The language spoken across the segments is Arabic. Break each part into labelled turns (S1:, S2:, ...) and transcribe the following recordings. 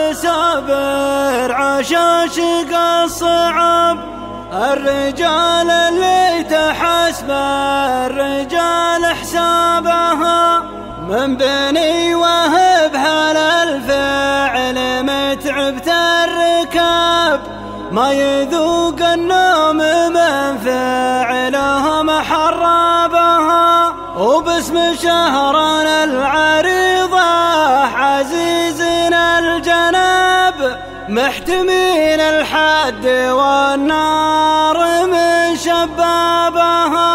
S1: صابر عشاشق الصعب، الرجال اللي تحسب الرجال حسابها، من بني وهبها للفعل متعبت الركاب، ما يذوق النوم من فعلهم حرابها، وباسم شهرنا العريضة عزيزنا الجناب، محتمين الحد والنار من شبابها.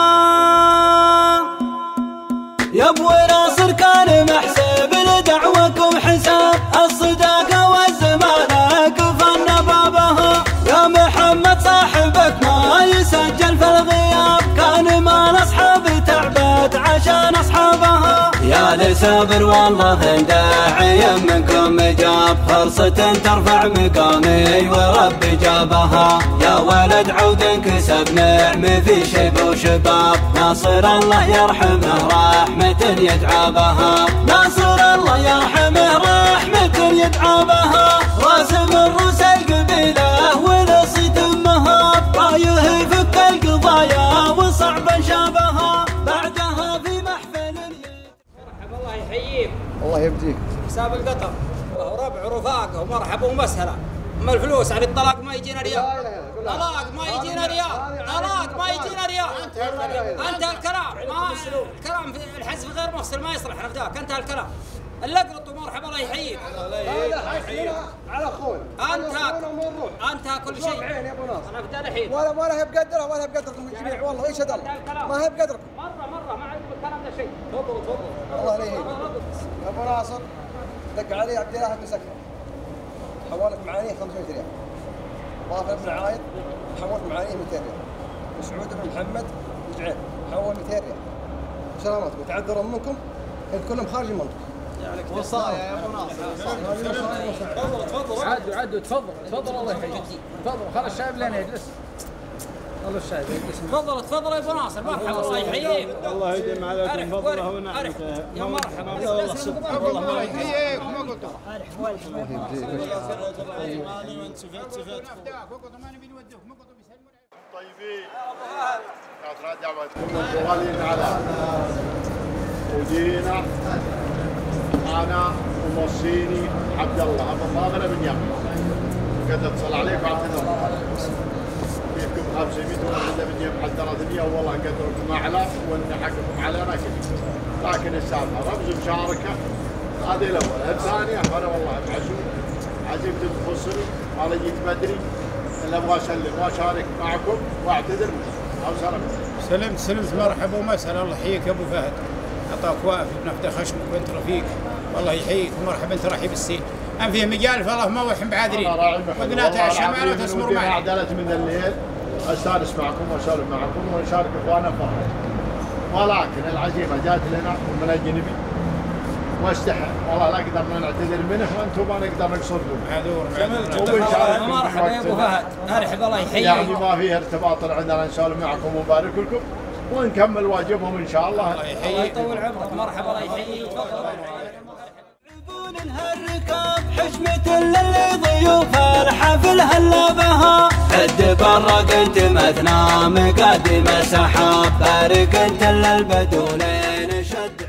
S1: يا ابو ناصر كان محسب لدعوكم حساب، الصداقة والزمانة كفن بابها، يا محمد صاحبك ما يسجل في الغياب، كان ما الاصحاب تعبت عشان اصحابها. يا لسابر والله داعي منكم جاب، فرصة ترفع مقامي وربي جابها، يا ولد عود كسب نعم في شيب وشباب، ناصر الله يرحمه رحمة يدعى بها، ناصر الله يرحمه رحمة يدعى بها، راسم الروس القبيلة ولصي تمها، رايه يفك القضايا وصعب شابها، بعدها في محفل
S2: مرحبا الله يحييك.
S3: الله يبديك.
S2: حساب القطر وربع ورفاقه ومرحبا ومسهلا. اما الفلوس عن الطلاق ما يجينا ريال، طلاق ما يجينا ريال، طلاق ما يجينا ريال. انت الكلام ما الكلام في الحزب غير مفصل ما يصلح نفداك، انت الكلام اللقط ومرحبا الله يحييك.
S3: الله يحييك على اخوي.
S2: انت كل شيء.
S3: عين يا ابو ناصر.
S2: انا ابدا الحين.
S3: ولا هي بقدره ولا هي بقدركم الجميع والله يشهد الله. ما هي بقدركم.
S2: مره ما عندكم الكلام ده شيء. تفضل.
S3: الله يحييك. يا ابو ناصر دق علي عبد الله بن سكر. حولت معانيه 500 ريال. ضاف بن عايد حولت معانيه 200 ريال. مسعود بن محمد وجعين حول 200 ريال. سلامتكم تعذروا منكم انت كلهم خارج المنطقه.
S4: وصايا يا ابو ناصر.
S2: تفضل عدوا تفضل الله يحييك. تفضل خلي الشايب لين يجلس. خلي الشايب يجلس. تفضل يا ابو ناصر مرحبا الله يحييك.
S4: الله يديم عليكم فضله ونعمته.
S2: يا مرحبا
S4: الله يحييك وما قلت طيبين كثرة دعوتكم والغالين على وجينا انا وموصيني عبد الله ابو فاضل بن يمن قد اتصل عليك واعتذر فيكم 500 ولا بن يمن حتى الدنيا والله قدركم اعلى وان حقكم علينا كثير، لكن السالفه رمز مشاركه هذه الاولى، الثانيه انا والله معزوم عزيمتي تخصني انا جيت بدري الا ابغى اسلم واشارك معكم واعتذر او
S5: سلمت مرحبا ومسهلا الله يحييك يا ابو فهد، عطاك واقف بنفذ خشمك وانت رفيق والله يحييك ومرحبا انت رحيب السين، ان فيه مجال فالله ما وحم بعادرين وقناتها الشمال وتسمر معي.
S4: عدلت من الليل استانس معكم واسولف معكم ونشارك اخوانا فرح، ولكن العزيمه جات لنا من الجنبي واستحى والله لا قدرنا نعتذر منه وانتم ما نقدر نقصدكم.
S2: معذور مرحبا يا ابو فهد ارحب الله يحييك.
S4: يعني ما فيه ارتباط عندنا نسولف معكم ونبارك لكم ونكمل واجبهم ان شاء الله.
S2: الله يطول عمرك مرحبا الله يحييك.
S1: عيبون الركاب حشمة للي ضيوف الحفل هلا بها، حد برق انت مثنى مقدم سحاب، بارك انت للبدولين شد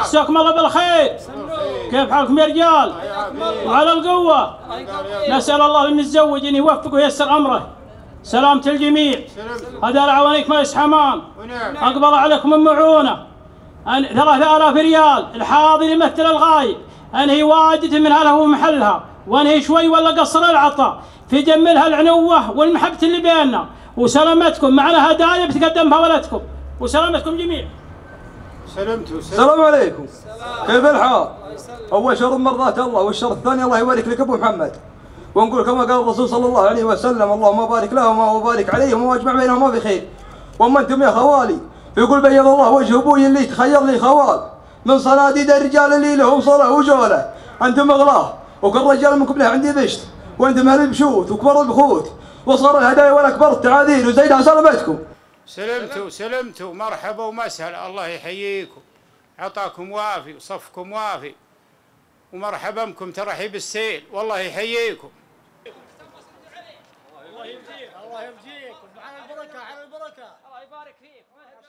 S6: مساكم الله بالخير. كيف حالكم يا رجال؟ وعلى القوة. نسأل الله أن نتزوج أن يوفق وييسر أمره. سلامة الجميع. هذا العوانيك ما يسحمان. أقبل عليكم من معونة 3000 ريال. الحاضر يمثل الغايب. أنهي واجد من هله ومحلها، وأنهي شوي ولا قصر العطاء في جملها العنوة والمحبة اللي بيننا. وسلامتكم معنا هدايا بتقدمها ولدكم. وسلامتكم جميع.
S5: سلمتوا.
S3: السلام عليكم. كيف الحال؟ أول شر مرضات الله، والشر الثاني الله يبارك لك أبو محمد. ونقول كما قال الرسول صلى الله عليه وسلم: اللهم بارك لهما وبارك عليهم واجمع بينهما بخير. واما انتم يا خوالي يقول: بيض الله وجه ابوي اللي تخير لي خوال من صناديد الرجال اللي لهم صلاه وجوله. انتم اغلاه وكل رجال منكم له عندي بشت، وانتم اهل البشوت وكبر البخوت، وصار الهدايا والاكبر التعاذير وزيدها سلامتكم.
S5: سلمتوا مرحبا ومسهلا. الله يحييكم، عطاكم وافي وصفكم وافي، ومرحبا بكم ترحيب السيل. والله يحييكم.
S4: الله يبجيك وعلى البركه على البركه.
S2: الله يبارك فيك.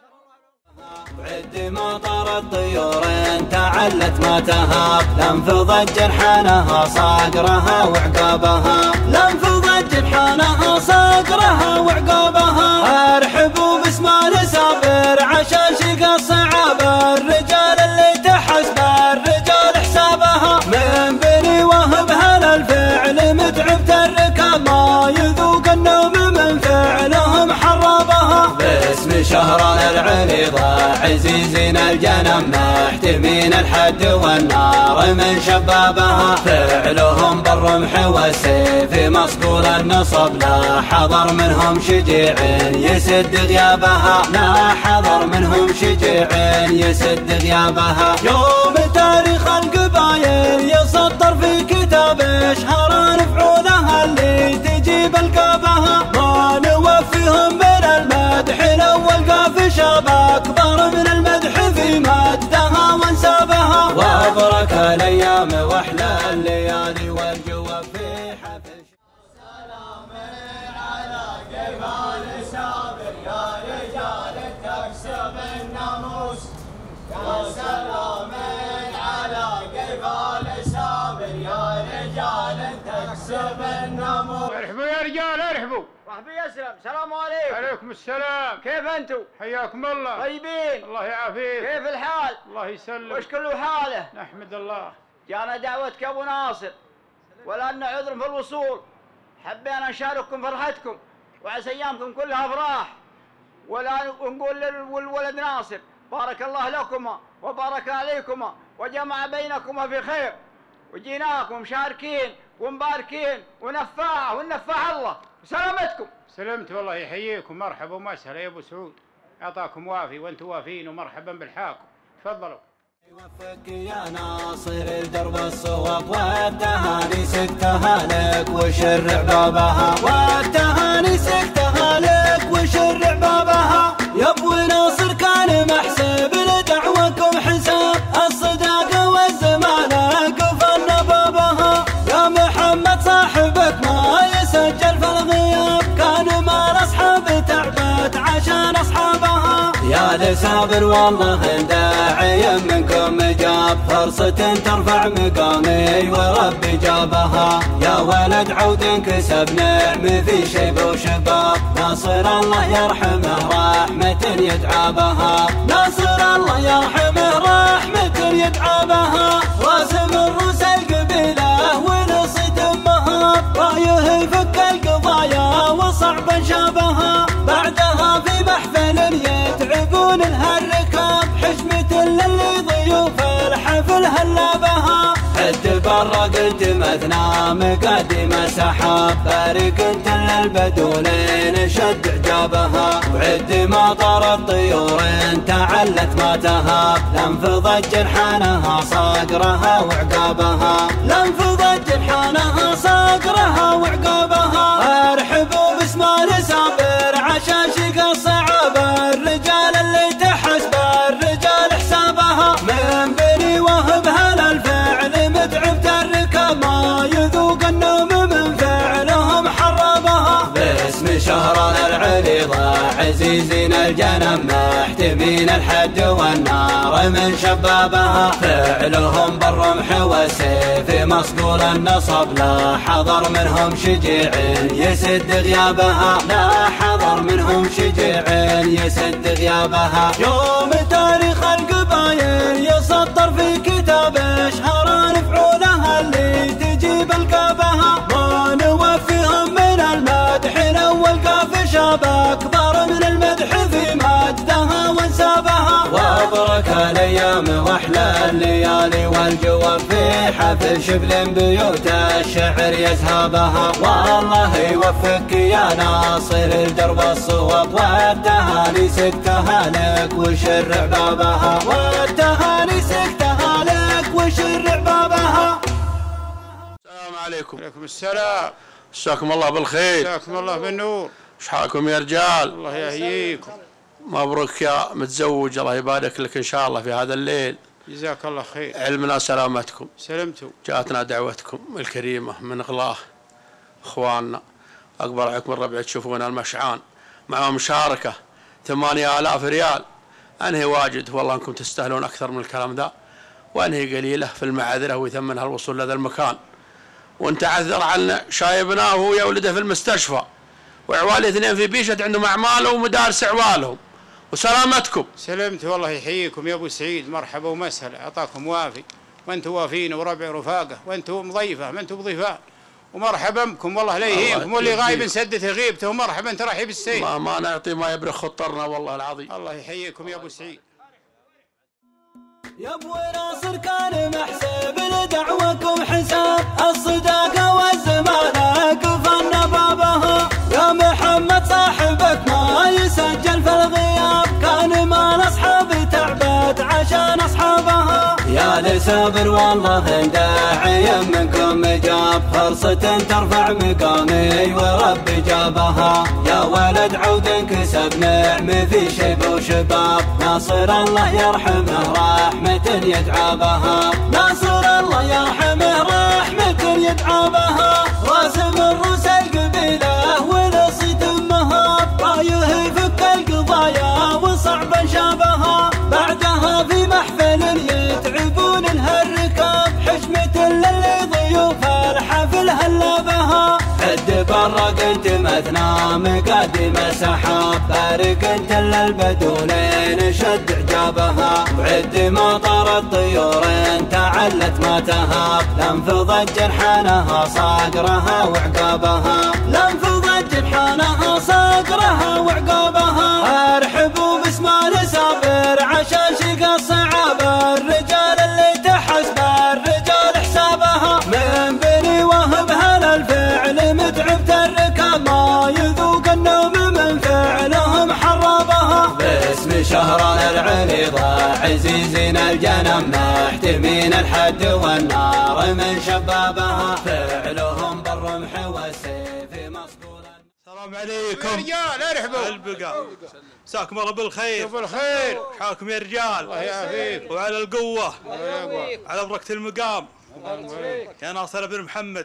S1: وعد مطر الطيور تعلت ما تهاب، لانفضت جرحانها صقرها وعقابها، لانفضت جرحانها صقرها وعقابها. ارحبوا باسمان سابر عشان شق الصعاب، الرجال اللي تحسب الرجال حسابها. من بني وهب هلا الفعل متعب الركاب، ما يذوق النوم من فعلهم حرابها. باسم شهرنا العريضة عزيزين الجنم، محتمين الحد والنار من شبابها. فعلهم بالرمح والسيف مصقول النصب، لا حضر منهم شجيع يسد غيابها، لا حضر منهم شجيع يسد غيابها. يوم تاريخ القبايل يسطر في كتاب اشهر نفعولها اللي تجيب القابها. ما نوفيهم من المدح الاول قاف شاب اكبر من المدح في مجدها وانسابها. وابرك الايام واحلى الليالي والجو في حفل.
S7: سلام على جبال سابر يا رجال تكسب الناموس. يا سلام على جبال سابر يا رجال تكسب الناموس.
S5: ارحبوا يا رجال ارحبوا.
S2: صاحبي يسلم. السلام عليكم.
S5: عليكم السلام.
S2: كيف انتم؟
S5: حياكم الله.
S2: طيبين.
S5: الله يعافيك.
S2: كيف الحال؟
S5: الله يسلم.
S2: وش كل حاله؟
S5: نحمد الله.
S2: جانا دعوتك ابو ناصر ولنا عذر في الوصول، حبينا نشارككم فرحتكم وعسى ايامكم كلها افراح. ونقول للولد ناصر: بارك الله لكما وبارك عليكما وجمع بينكما في خير. وجيناكم مشاركين ومباركين ونفاع ونفاع الله. سلامتكم.
S5: سلمت والله يحييكم. مرحبا ومسهلا يا ابو سعود، اعطاكم وافي وانتم وافين، ومرحبا بالحاكم. تفضلوا.
S1: يوفقك يا ناصر الدرب الصواب، والتهاني سكتها لك وشرع بابها، والتهاني سكتها لك وشرع بابها. يا ابو ناصر كان محسب لدعوكم حساب، الصداقه والزمانه قفلنا بابها. يا محمد صاحبك ما يسجل في الغياب، كان مال اصحاب تعبت عشان اصحابها. يا لسابر والله داعي منكم جاب، فرصة ترفع مقامي وربي جابها. يا ولد عود كسب نعم في شيب وشباب، ناصر الله يرحمه رحمة يدعى بها، ناصر الله يرحمه رحمة يدعى بها. راسم الروس القبيلة ونصيت امها، رايه يفك القضايا وصعب شابها. بعدها في محفل يتعبون الهالركاب، حشمة للي ضيوف الحفل هلا بها. حد برا قلت مثنى مقدم سحاب، بارك انت للبدولين شد عجابها. وعد مطر الطيور تعلت ما تهاب، لانفضت جرحانها صقرها وعقابها، لانفضت جرحانها صقرها وعقابها. ارحبوا باسمان سابر عشان شق الصعاب، الرجال اللي تحسب الرجال حسابها. من بني وهب هلا الفعل متعب الركاب، ما يذوق النوم من فعلهم حرابها. باسم شهرنا العريضة عزيزين الجنم محتمين الحد والنار من شبابها فعلهم بالرمح والسيف مصقول النصب لا حضر منهم شجيع يسد غيابها لا حضر منهم شجيع يسد غيابها يوم تاريخ القبايل يسطر في كتاب اشهر نفعولها اللي تجيب القابها ما نوفيهم من المدح الاول قاف شاب اكبر من المدح في مجدها وانسابها وابرك الايام واحلى الليالي والجواب في حفل شبل بيوت الشعر يذهبها والله يوفقك يا ناصر الدرب الصواب والتهاني سكتها لك وشرع بابها والتهاني سكتها لك وشرع بابها.
S8: السلام عليكم.
S5: عليكم السلام.
S8: مساكم الله بالخير.
S5: مساكم الله بالنور.
S8: ايش حالكم يا رجال؟
S5: الله يحييكم.
S8: مبروك يا متزوج، الله يبارك لك ان شاء الله في هذا الليل.
S5: جزاك الله خير.
S8: علمنا سلامتكم.
S5: سلمتوا.
S8: جاءتنا دعوتكم الكريمه من غلاه اخواننا اكبر عليكم الربع تشوفون المشعان مع مشاركه 8000 ريال. انهي واجد والله انكم تستاهلون اكثر من الكلام ذا، وانهي قليله في المعذره ويثمنها الوصول لهذا المكان. وانت عذر عن شايبنا وهو يا ولده في المستشفى وعوالي اثنين في بيشت عندهم اعمالهم ومدارس عوالهم وسلامتكم.
S5: سلمت والله يحييكم يا ابو سعيد، مرحبا ومسهلا، عطاكم وافي وانتم وافين وربع رفاقه وانتم ضيفه ما انتم ضيفان ومرحبا بكم والله لا يهينكم واللي غايب سدته غيبته ومرحبا ترحيب بالسيد.
S8: ما نعطي ما يبرخ خطرنا والله العظيم.
S5: الله يحييكم يا ابو سعيد.
S1: يا ابو ناصر كان محسب لدعوكم حساب الصداقه والزمانه قفلنا بابها يا محمد صاحبك ما يسجل في الغياب كان ما اصحابي تعبت عشان اصحابها يا لسابر والله داعي منكم جاب فرصة ترفع مقامي وربي جابها يا ولد عود كسب نعمة في شيب وشباب ناصر الله يرحمه رحمة يدعى بها ناصر الله يرحمه رحمة يدعى بها راسم الروس القبيلة ونصيت امها رايه يفك القضايا وصعب شابها بعدها في محفل يتعبون لها الركاب حشمة للي ضيوف الحفل هلا بها عد برق انت مثنى مقدم سحاب بارك انت للبدولين شد عجابها وعد مطر الطيور انت علت ما تهاب لانفضت جنحانها صقرها وعقابها لانفضت جنحانها صقرها وعقابها ارحبوا باسم سابر عشان شق الصعاب الرجال اللي تحسب الرجال حسابها من بني وهب هالالفعل متعب الركاب ما يذوق النوم من فعلهم حرابها باسم شهران العريضة عزيزين الجنم محتمين الحد والنار من شبابها فعلهم بالرمح والسيف مصقولا.
S8: السلام عليكم
S5: يا رجال ارحبوا
S8: البقاء. مساكم الله بالخير.
S5: بالخير.
S8: حالكم يا رجال.
S5: الله يعافيك.
S8: وعلى القوه على بركه المقام. يا ناصر بن محمد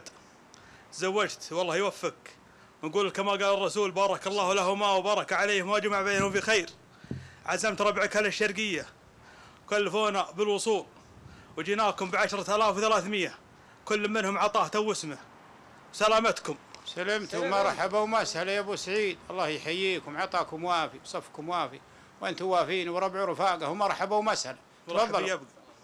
S8: تزوجت والله يوفقك ونقول كما قال الرسول بارك الله لهما وبارك عليهم وجمع بينهم في خير. عزمت ربعك اهل الشرقيه كلفونا بالوصول وجيناكم ب10,300 كل منهم عطاه تو اسمه. سلامتكم.
S5: سلمت ومرحبا ومسهلا يا ابو سعيد، الله يحييكم عطاكم وافي وصفكم وافي وانتم وافين وربع رفاقه ومرحبا ومسهلا. تفضلوا.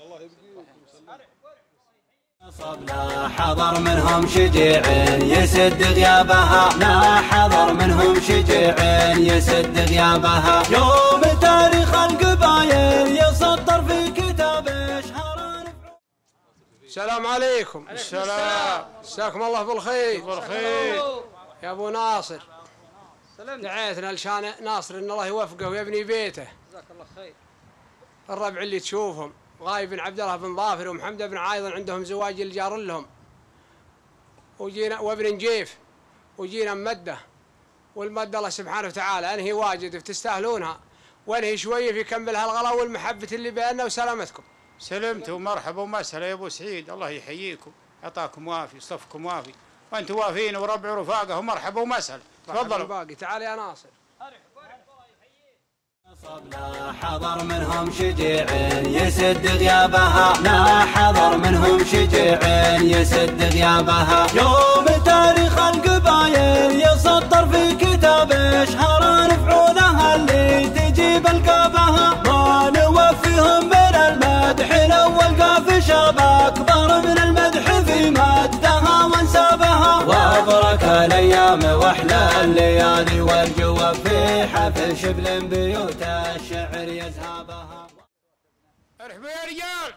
S1: لا حضر منهم شجيع يسد غيابها لا حضر منهم شجيع يسد غيابها يوم تاريخ القبايل يسطر في كتاب اشهر.
S9: السلام عليكم.
S5: السلام.
S9: مساكم الله بالخير.
S5: بالخير.
S9: يا ابو ناصر دعيتنا لشان ناصر ان الله يوفقه ويبني بيته.
S2: جزاك الله خير.
S9: الربع اللي تشوفهم غايب بن عبد الله بن ظافر ومحمد بن عايض عندهم زواج الجار لهم وجينا وابن نجيف وجينا مده والمده الله سبحانه وتعالى انهي واجد تستاهلونها وانهي شويه في كمل هالغلا والمحبه اللي بيننا وسلامتكم.
S5: سلمت ومرحبا ومسهلا يا ابو سعيد، الله يحييكم عطاكم وافي صفكم وافي وانتم وافين وربع رفاقه ومرحبا ومسهلا. تفضلوا.
S9: باقي تعال يا ناصر.
S1: لا حضر منهم شجيع يسد غيابها، لا حضر منهم شجيع يسد غيابها. يوم تاريخ القبايل يسطر في كتاب اشهر نفعولها اللي تجيب القابها. ما نوفيهم من المدح الاول قاف شاب اكبر من المدح في مدها وانسابها. وابرك الايام واحلى الليالي والجو في حفل شبل بيوت الشعر يزهابها.
S5: ارحبوا يا رجال.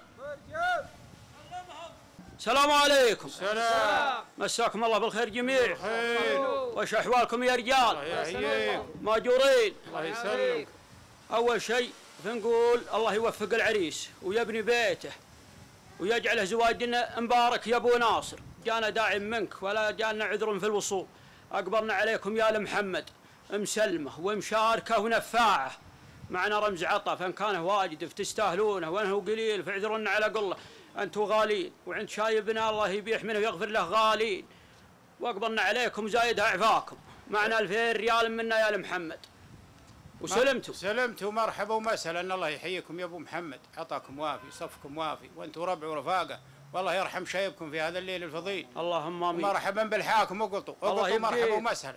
S6: السلام عليكم.
S5: سلام.
S6: مساكم الله بالخير جميع.
S5: خير.
S6: وش احوالكم يا رجال؟
S5: الله يحييك.
S6: ماجورين.
S5: الله يسلمك.
S6: اول شيء نقول الله يوفق العريس ويبني بيته ويجعله زواجنا مبارك يا ابو ناصر. جانا داعي منك ولا جانا عذر في الوصول. اقبلنا عليكم يا محمد مسلمه ومشاركه ونفاعه. معنا رمز عطا فان كان واجد فتستاهلونه وان هو قليل فاعذرونا على قله. انتم غالين وعند شايبنا الله يبيح منه ويغفر له غالين. واقبلنا عليكم زايدها عفاكم. معنا 2000 ريال منا يا محمد. وسلمتوا.
S5: سلمتوا مرحبا ومسهلا. الله يحييكم يا ابو محمد. عطاكم وافي صفكم وافي وانتم ربع ورفاقه. والله يرحم شايبكم في هذا الليل الفضيل.
S6: اللهم امين.
S5: مرحبا بالحاكم وقلطوا مرحبا ومسهلا.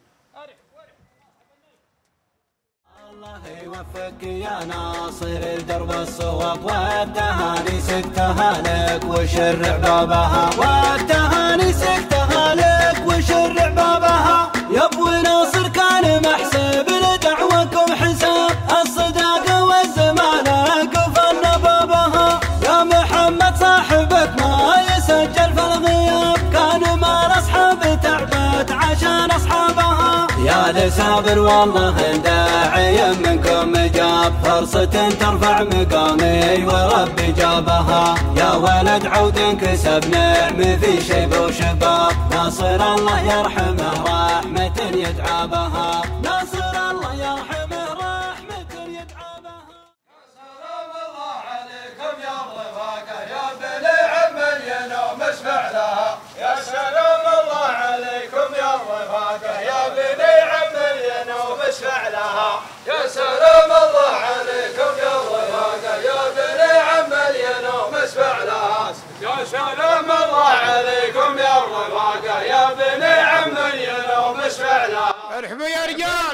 S1: الله يوفقك يا ناصر الدرب الصواب والتهاني سكتها لك وشرع بابها. والتهاني سكتها لك وشرع بابها. يا ابو ناصر كان محسب لدعوكم حساب الصداقه والزمانه قفلنا بابها. يا محمد صاحبك ما يسجل في الغياب كان مال اصحاب تعبت عشان اصحابها. يا لسابر والله داعي منكم جاب فرصة ترفع مقامي وربي جابها. يا ولد عود كسب نعم في شيب وشباب. ناصر الله يرحمه رحمة يدعى بها. ناصر الله يرحمه رحمة يدعى بها.
S7: سلام الله عليكم يا الرفاقة يا بني عم الينوم اشفع لها. يا سلام الله عليكم يا الرفاقة يا بني عم الينوم اشفع لها. يا سلام الله عليكم يا الرفاقة يا بني عم الينوم اشفع لها. يا سلام الله عليكم يا الرفاقة يا بني عم الينوم اشفع لها.
S5: ارحبوا يا رجال.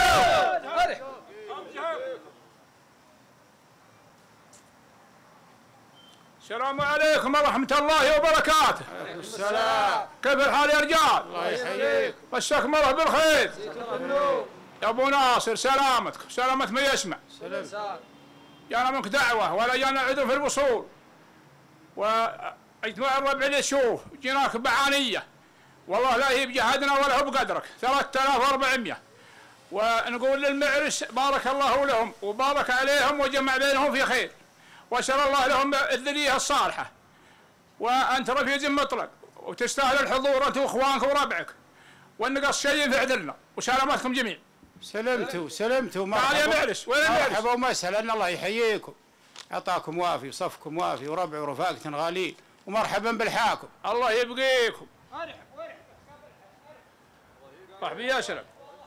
S10: السلام عليكم ورحمة الله وبركاته.
S5: السلام.
S10: كيف الحال يا رجال؟
S5: الله يحييك.
S10: مساكم الله بالخير. يا ابو ناصر سلامتك سلامة ما يسمع.
S5: سلام.
S10: جانا منك دعوة ولا جانا عذر في الوصول. واجتماع الربع اللي تشوف جيناك بعانية. والله لا هي بجهدنا ولا هو بقدرك 3400. ونقول للمعرس بارك الله لهم وبارك عليهم وجمع بينهم في خير. واسال الله لهم الذريه الصالحه. وانت رفيق مطلق وتستاهل الحضور انت واخوانك وربعك. والنقص شيء في عدلنا وسلامتكم جميع.
S5: سلمتوا
S10: تعال يا معرس. وين المعرس؟
S5: مرحبا ومسهلا. الله يحييكم. عطاكم وافي صفكم وافي وربع ورفاقة غالين. ومرحبا بالحاكم.
S10: الله يبقيكم. مرحبا يا سلام.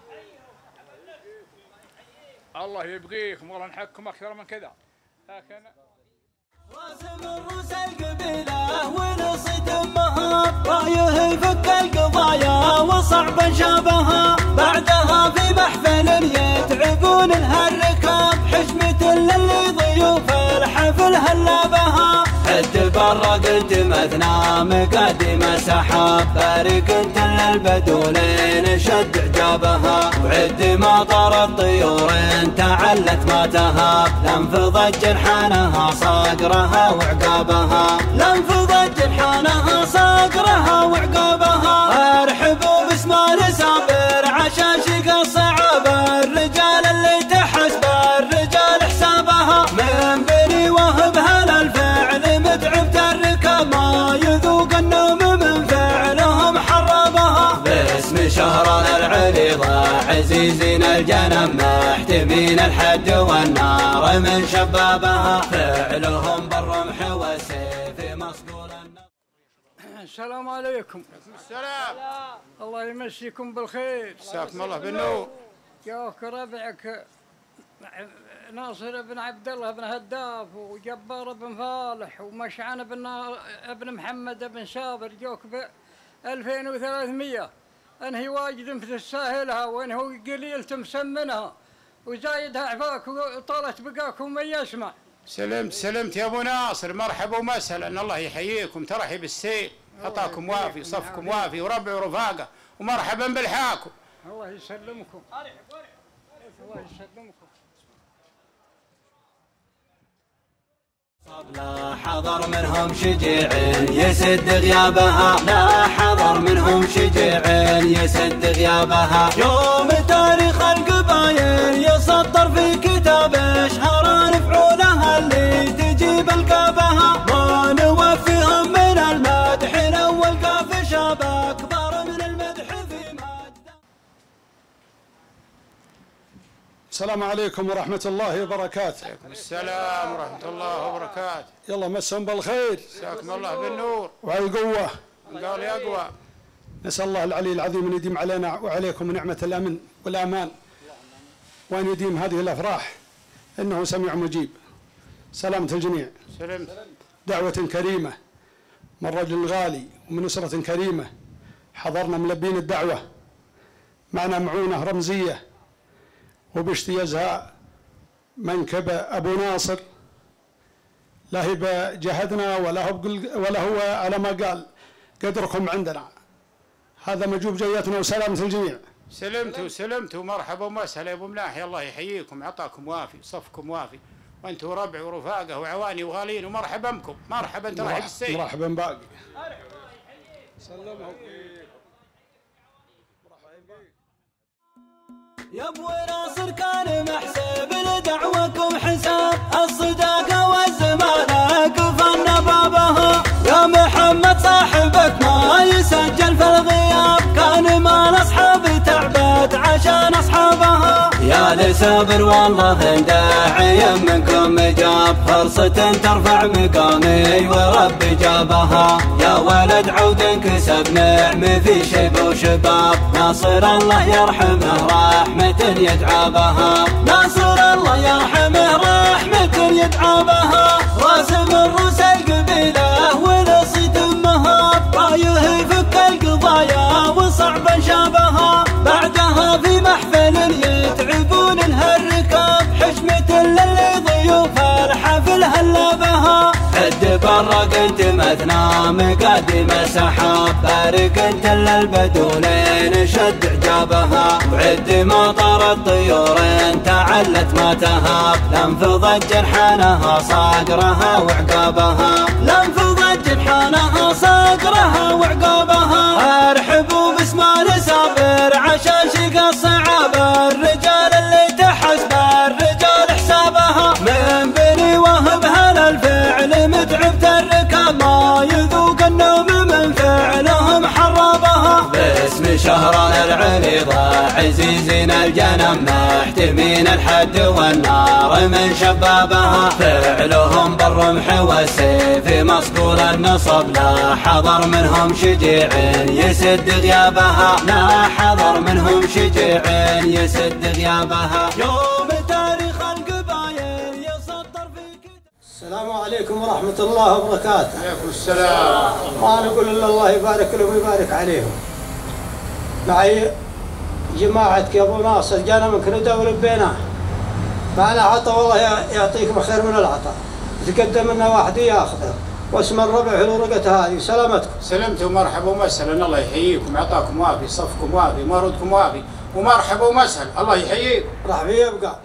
S10: الله يبقيكم والله نحكم اكثر من كذا. لكن
S1: راسم الروس القبيله ونصيت امها. رايه يفك القضايا وصعب شابها. بعدها في محفل يتعبون لها الركاب. حشمة للي ضيوف الحفل هلا بها. عد برق انت مثنى مقدم سحاب. بارك انت للبدولين شد عجابها. وعد مطر الطيور تعلت ما تهاب. لانفضت جنحانها صقرها وعقابها. لانفضت جنحانها صقرها وعقابها. ارحبوا باسمان سابر عشان شق الصعاب. الرجال اللي تحسب الرجال حسابها. من بني وهبها للفعل متعب الركاب. ما يذوق النوم من فعلهم حربها. باسم شهر العريضة عزيزين الجنم محتمين الحد والنار من شبابها. فعلهم بالرمح والسيف مصقول.
S11: السلام عليكم.
S5: السلام.
S11: الله يمسيكم بالخير.
S5: مساكم الله بالنور.
S11: جاك ربعك ناصر بن عبد الله بن هداف وجبار بن فالح ومشعن ابن محمد بن صابر جوك ب 2300 انهي واجد في تستاهلها وانه قليل تمسمنها وزايدها عفاك وطالت بقاكم من يسمع.
S5: سلمت يا ابو ناصر، مرحبا ومسهلا، الله يحييكم، ترحب بالسيل، عطاكم وافي، صفكم وافي وربع ورفاقه، ومرحبا بالحاكم.
S11: الله يسلمكم. الله يسلمكم.
S1: لا حضر منهم شجيع يسد غيابها، لا حضر منهم شجيع يسد غيابها. يوم تاريخ القبايل يسطر في كتاب اشهر نفعولها اللي تجيب القابها. ما نوفيهم من المدح الاول قاف شاب اكبر من المدح في ماده.
S12: السلام عليكم ورحمة الله وبركاته.
S5: عليكم السلام ورحمة الله وبركاته.
S12: يلا مسهم بالخير.
S5: مساكم الله بالنور.
S12: وعلى القوة.
S5: قال يقوى.
S12: نسأل الله العلي العظيم أن يديم علينا وعليكم نعمة الأمن والأمان، وأن يديم هذه الأفراح، إنه سميع مجيب. سلامة الجميع.
S5: سلمت.
S12: دعوة كريمة من رجل غالي ومن أسرة كريمة، حضرنا ملبين الدعوة، معنا معونة رمزية وباجتيازها منكب أبو ناصر، لا هي بجهدنا ولا هو على ما قال قدركم عندنا. هذا مجوب جياتنا وسلامة الجميع.
S5: سلمت ومرحبا ومسهلا يا ابو ملاحي، الله يحييكم، عطاكم وافي، صفكم وافي، وانتم ربع ورفاقه وعواني وغالين، ومرحبا بكم، مرحبا ترحب السيد.
S12: مرحبا باقي.
S5: سلمهم.
S1: يا ابو ناصر كان محسب لدعوكم حساب، الصداقه والزمانه كفن بابها. يا محمد صاحبك ما يسجل في الغياب، كان مال اصحاب تعبت عشان اصحابها. يا لسابر والله داعي منكم جاب، فرصة ترفع مقامي وربي جابها. يا ولد عود كسب نعم في شيب وشباب، ناصر الله يرحمه رحمة يدعى بها. ناصر الله يرحمه رحمة يدعى بها. راسم الروس القبيلة ولصيت امها، رايه يفك القضايا وصعبا شابها. بعدها في محفل يتعبون لها الركاب، حشمة للضيوف الحفل هلا بها. عد برق انت مثنى مقادم سحاب، بارك انت للبدولين شد عجابها. وعد مطر الطيور انت علت ما تهاب، لانفضت جنحانها صقرها وعقابها. لانفضت جنحانها صقرها وعقابها. ارحبوا باسم سابر عشان شقى الصعاب، الرجال اللي تحسب الرجال حسابها. من بني وهب هالالفعل متعب الركاب، ما يذوق النوم من فعلهم حرابها. باسم شهرنا العريضة عزيزين الجنم، محتمين الحد والنار من شبابها. فعلهم بالرمح والسيف مصقول النصب، لا حضر منهم شجيع يسد غيابها. لا حضر منهم شجيع يسد غيابها. يوم تاريخ القبايل يسطر في كتاب.
S13: السلام عليكم ورحمة الله وبركاته.
S5: عليكم السلام.
S13: ما نقول إلا الله يبارك لهم ويبارك عليهم. معي جماعتك يا أبو ناصر، جانا من كندا ولبيناه. معنا عطا والله يعطيكم خير من العطاء. يتقدم لنا واحد ياخذه، واسم الربع في الورقة هذه. سلامتكم.
S5: سلمت ومرحبا ومسهلا، الله يحييكم، عطاكم وافي، صفكم وافي، مرودكم وافي، ومرحبا ومسهلا، الله يحييكم.
S13: راح يبقى.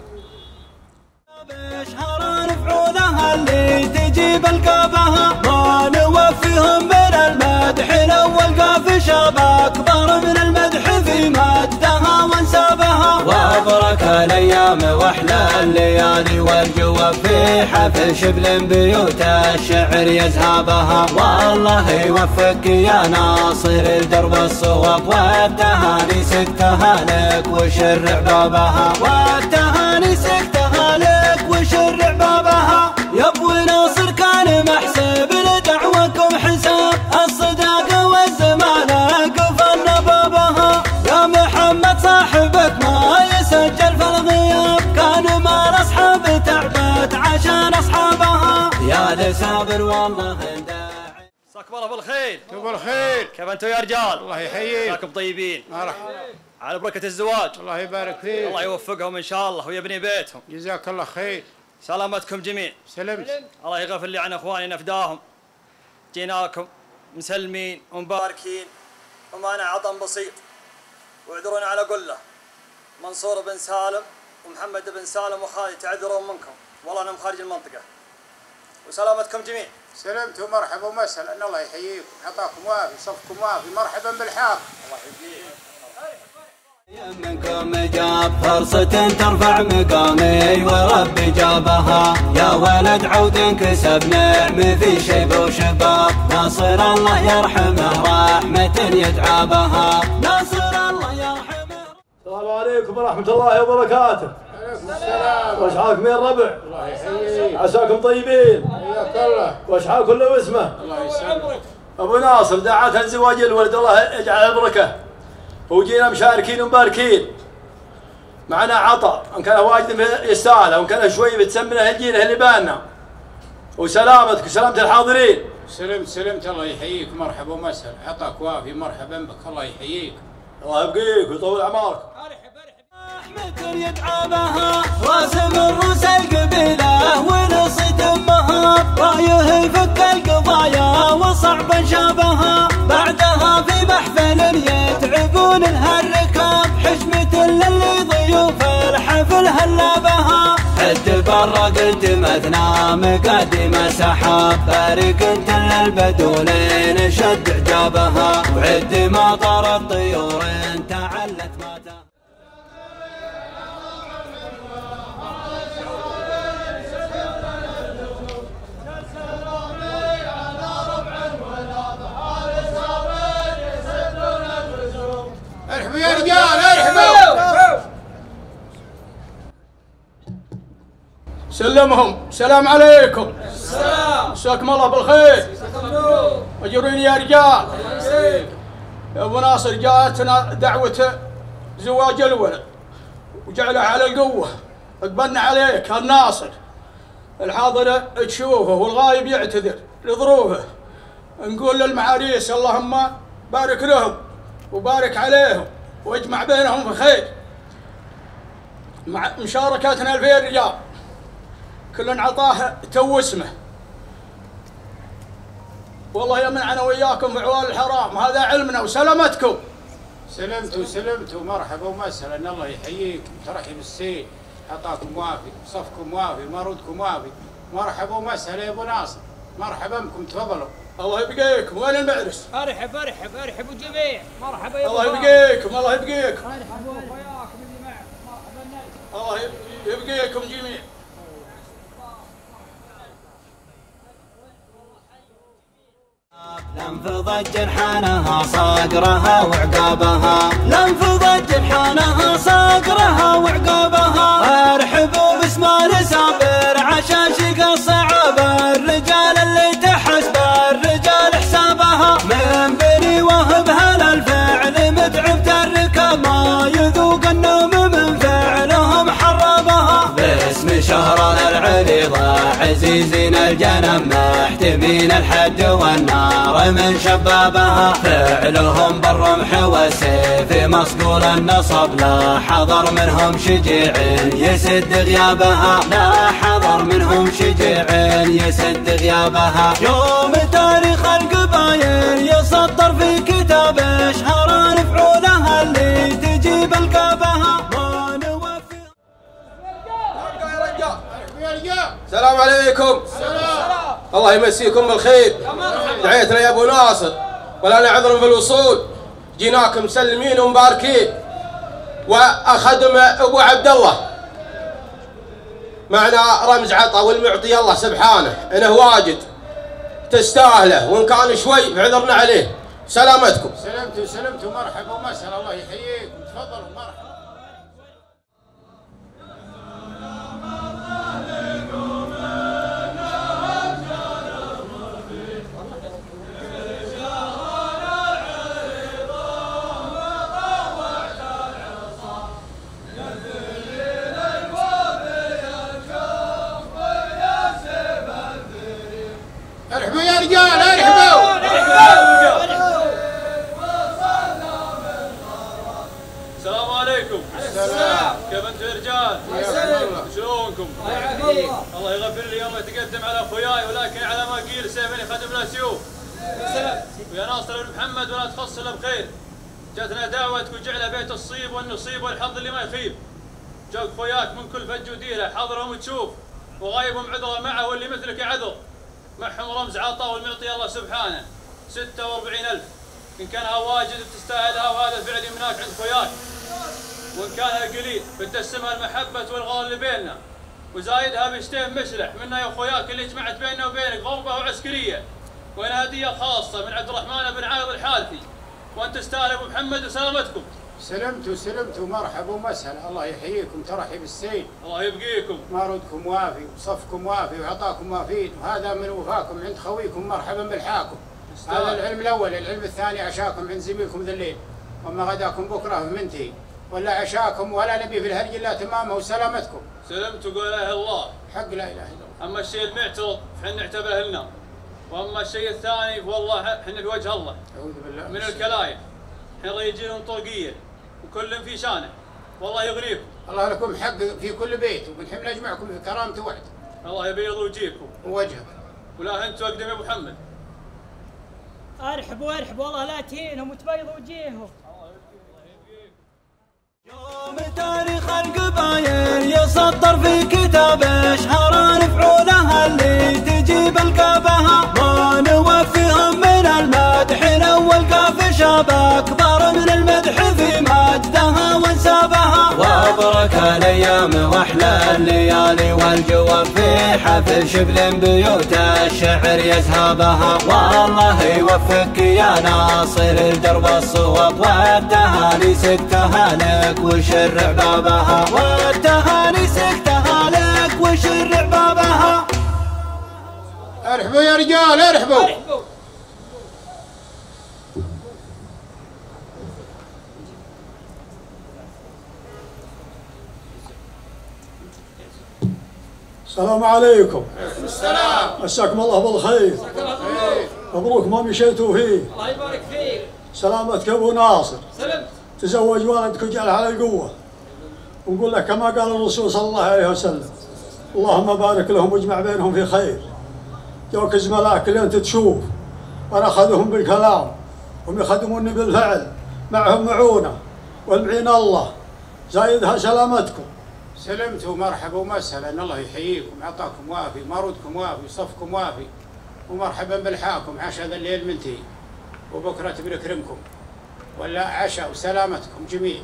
S1: اشهر نفعولها اللي تجيب القابها، ما نوفيهم من المدح الاول قاف شاب اكبر من المدح في مدها وانسابها. وابرك الايام واحلى الليالي والجواب، في حفل شبل بيوت الشعر يزهابها. والله يوفقك يا ناصر الدرب الصواب، والتهاني سكتها لك وشرع بابها. والتهاني سكتها لك وشرع بابها. يا ابو ناصر كان محسب لدعوكم حساب، الصداقه والزمانه قفلنا بابها. يا محمد صاحبك ما يسجل في الغياب، كان ما صابر والله داعي.
S14: مساكم الله بالخير.
S5: بالخير.
S14: كيف انتم يا رجال؟
S5: الله يحييك.
S14: مساكم طيبين.
S5: مرحبا.
S14: على بركة الزواج.
S5: الله يبارك فيك.
S14: الله يوفقهم ان شاء الله ويبني بيتهم.
S5: جزاك الله خير.
S14: سلامتكم جميع.
S5: سلمت.
S14: الله يغفر لي عن اخواني نفداهم. جيناكم مسلمين ومباركين ومعنا عطن بسيط. واعذروني على قله. منصور بن سالم ومحمد بن سالم وخالد تعذرون منكم. والله انا خارج المنطقة. وسلامتكم جميع.
S5: سلمت ومرحبا ومسهلا ان الله يحييكم عطاكم وافي صفكم وافي مرحبا بالحاق.
S14: الله يحييك.
S1: منكم جاب فرصة ترفع مقامي وربي جابها يا ولد عود كسب نعم في شيب وشباب ناصر الله يرحمه رحمة يدعى بها ناصر الله يرحمه.
S15: السلام عليكم ورحمة الله وبركاته.
S5: السلام.
S15: وش حالكم يا الربع؟
S5: الله يحييك.
S15: عساكم طيبين.
S5: حياك الله.
S15: وش حال كله واسمه؟
S5: الله يسلمك.
S15: ابو ناصر دعاك عن زواج الولد الله يجعل البركه. وجينا مشاركين ومباركين. معنا عطاء ان كان واجد يستاهل وان كان شوي بتسمنه الجينه اللي بالنا. وسلامتك وسلامه الحاضرين.
S5: سلمت الله يحييك مرحبا ومسهلا عطاك وافي مرحبا بك الله يحييك.
S15: الله يبقيك ويطول اعمارك.
S1: رحمة يدعى بها راسم الروس القبيله ونصيت امها رايه يفك القضايا وصعبا شابها بعدها في محفل يتعبون لها الركاب حشمة للي ضيوف الحفل هلا بها عد برا قلت مثنى مقدمة سحاب بارك انت للبدولين شد اعجابها وعد مطر الطيور تعلت ما
S5: ارحبوا يا رجال ارحبوا.
S16: سلمهم السلام عليكم. السلام. مساكم الله بالخير. اجروني يا رجال. يا ابو ناصر جاءتنا دعوة زواج الولد وجعلها على القوة اقبلنا عليك الناصر الحاضر تشوفه والغايب يعتذر لظروفه نقول للمعاريس اللهم بارك لهم وبارك عليهم واجمع بينهم في خير. مع مشاركتنا 2000 رجال كل عطاه تو اسمه والله يمنعنا وياكم بعوال الحرام هذا علمنا وسلامتكم.
S5: سلمت ومرحبا ومسهلا ان الله يحييك ترحب السيد عطاكم وافي صفكم وافي مرودكم وافي مرحبا ومسهلا يا ابو ناصر مرحبا بكم تفضلوا.
S16: الله يبقيكم. وين المعرس؟
S9: ارحب الجميع مرحبا يا
S16: الله يبقيكم. الله يبقيكم.
S9: ارحبوا وياكم اللي معك مرحبا الناس.
S16: الله يبقيكم جميع.
S1: لانفضت جنحانها صقرها وعقابها لانفضت جنحانها صقرها وعقابها ارحبوا باسمان سابر عشاشق الصعابة الرجال اللي تحسب الرجال حسابها من بني وهبها للفعل متعب الركاب ما يذوق النوم من فعلهم حربها باسم شهرنا العريضة عزيزين الجنم محتمين الحد والنار من شبابها فعلهم بالرمح والسيف مصقول النصب لا حضر منهم شجيع يسد غيابها لا حضر منهم شجيع يسد غيابها يوم تاريخ القبايل يسطر في كتاب اشهر نفعولها اللي تجيب القابها ما نوفي.
S16: السلام عليكم.
S9: السلام.
S16: الله يمسيكم بالخير. دعيتنا يا ابو ناصر ولا نعذر في الوصول جيناكم مسلمين ومباركين واخدم ابو عبد الله معنا رمز عطا والمعطي الله سبحانه انه واجد تستاهله وان كان شوي فعذرنا عليه. سلامتكم.
S5: سلمت ومرحبا ومسهلا الله يحييكم تفضلوا مرحبا.
S17: يا سيوف ويا ناصر بن محمد ولا تخص الا بخير. جاتنا دعوتك وجعل بيت الصيب والنصيب والحظ اللي ما يخيب. جاك خوياك من كل فج وديره حاضرهم تشوف وغايبهم عذره معه واللي مثلك يعذر. معهم رمز عطاء والمعطي الله سبحانه 46,000 إن كانها واجد بتستاهلها وهذا فعل يمناك عند خوياك. وإن كانها قليل بتقسمها المحبة والغال اللي بيننا وزايدها بشتين مشلح منا يا خوياك اللي جمعت بيننا وبينك غربة وعسكرية. وإن هدية خاصة من عبد الرحمن بن عايض الحالثي وأنت تستاهل أبو محمد وسلامتكم.
S5: سلمتوا مرحبا ومسهلا. الله يحييكم ترحيب السيد.
S17: الله يبقيكم.
S5: مارودكم وافي وصفكم وافي وعطاكم وافين وهذا من وفاكم عند خويكم مرحبا بالحاكم. هذا العلم الاول. العلم الثاني عشاكم عند زميلكم ذا الليل وما غداكم بكره منتهي ولا عشاكم ولا نبي في الهرج الا تمامه وسلامتكم.
S17: سلمت وقول لا اله الا الله.
S5: حق لا اله الا الله.
S17: اما الشيء المعترض فحنا نعتبره لنا واما الشيء الثاني فوالله احنا في وجه الله.
S5: اعوذ بالله
S17: من الكلاية احنا يجينا طرقيه وكل في شانه والله يغريكم.
S5: الله لكم حق في كل بيت وبنحب نجمعكم في كرامته وحده.
S17: الله يبيض وجهكم
S5: ووجهك.
S17: ولا انتم اقدم يا ابو محمد.
S18: ارحبوا والله لا تهينهم وتبيض وجيههم.
S1: يوم تاريخ القبايل يسطر في كتابه اشهر فعولها اللي تجيب القابها ما نوفيهم من المدح الاول كاف شابه اكبر من المدح في مجدها وانسابها. وابرك الايام واحلى الليالي والجواب في حفل شبل بيوت الشعر يزهابها. والله يوفقك يا ناصر الدرب الصواب والتهاني سكتها لك وشرع بابها. والتهاني سكتها لك وشرع بابها.
S5: ارحبوا يا رجال ارحبوا.
S19: السلام عليكم.
S2: السلام.
S19: مساكم الله بالخير. مبروك ما مشيتوا فيه.
S2: الله يبارك فيك.
S19: سلامتك ابو ناصر.
S2: سلمت.
S19: تزوج والدك وجعل على القوه. ونقول لك كما قال الرسول صلى الله عليه وسلم اللهم بارك لهم واجمع بينهم في خير. جوك زملاك اللي انت تشوف وانا اخذهم بالكلام هم يخدموني بالفعل معهم معونه والمعين الله زايدها سلامتكم.
S5: سلمتوا مرحبا ومسهلا. الله يحييكم عطاكم وافي مارودكم وافي صفكم وافي ومرحبا بالحاكم. عشاء ذا الليل منتهي وبكره بنكرمكم ولا عشاء وسلامتكم جميع.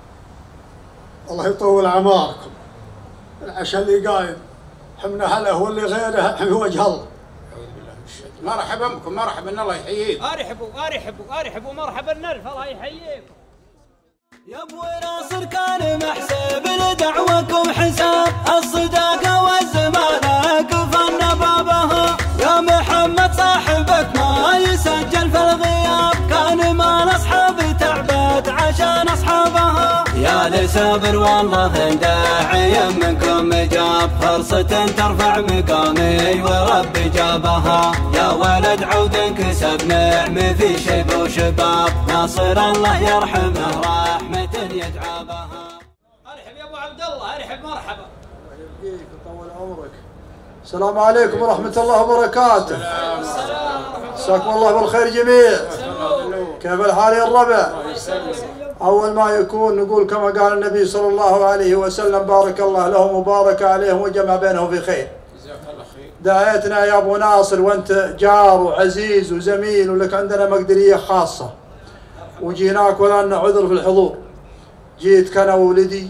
S19: الله يطول اعماركم. العشاء اللي قايم حمنا هلا هو اللي غيره في وجه الله.
S5: اعوذ بالله من الشيطان. مرحبا بكم مرحبا. الله يحييكم.
S18: ارحبوا مرحبا النلف. الله يحييكم.
S1: يا ابو ناصر كان محسب لدعوكم حساب الصداقه والزمانه قفلنا بابها. يا محمد صاحبك ما يسجل في الغياب كان مال اصحاب تعبت عشان اصحابها. يا لسابر والله داعي منكم جاب فرصة ترفع مقامي وربي جابها. يا ولد عود كسب نعم في شيب وشباب ناصر الله يرحمه رحمة يدعى بها.
S2: ارحب يا ابو عبد الله ارحب مرحبا.
S19: الله يبقيك ويطول عمرك. السلام عليكم ورحمة الله وبركاته. مساكم الله بالخير جميع. كيف الحال يا الربع؟ أول ما يكون نقول كما قال النبي صلى الله عليه وسلم بارك الله لهم وبارك عليهم وجمع بينهم في خير.
S5: جزاك الله خير.
S19: دعيتنا يا أبو ناصر وأنت جار وعزيز وزميل ولك عندنا مقدرية خاصة وجيناك ولا لنا عذر في الحضور. جيت كان وولدي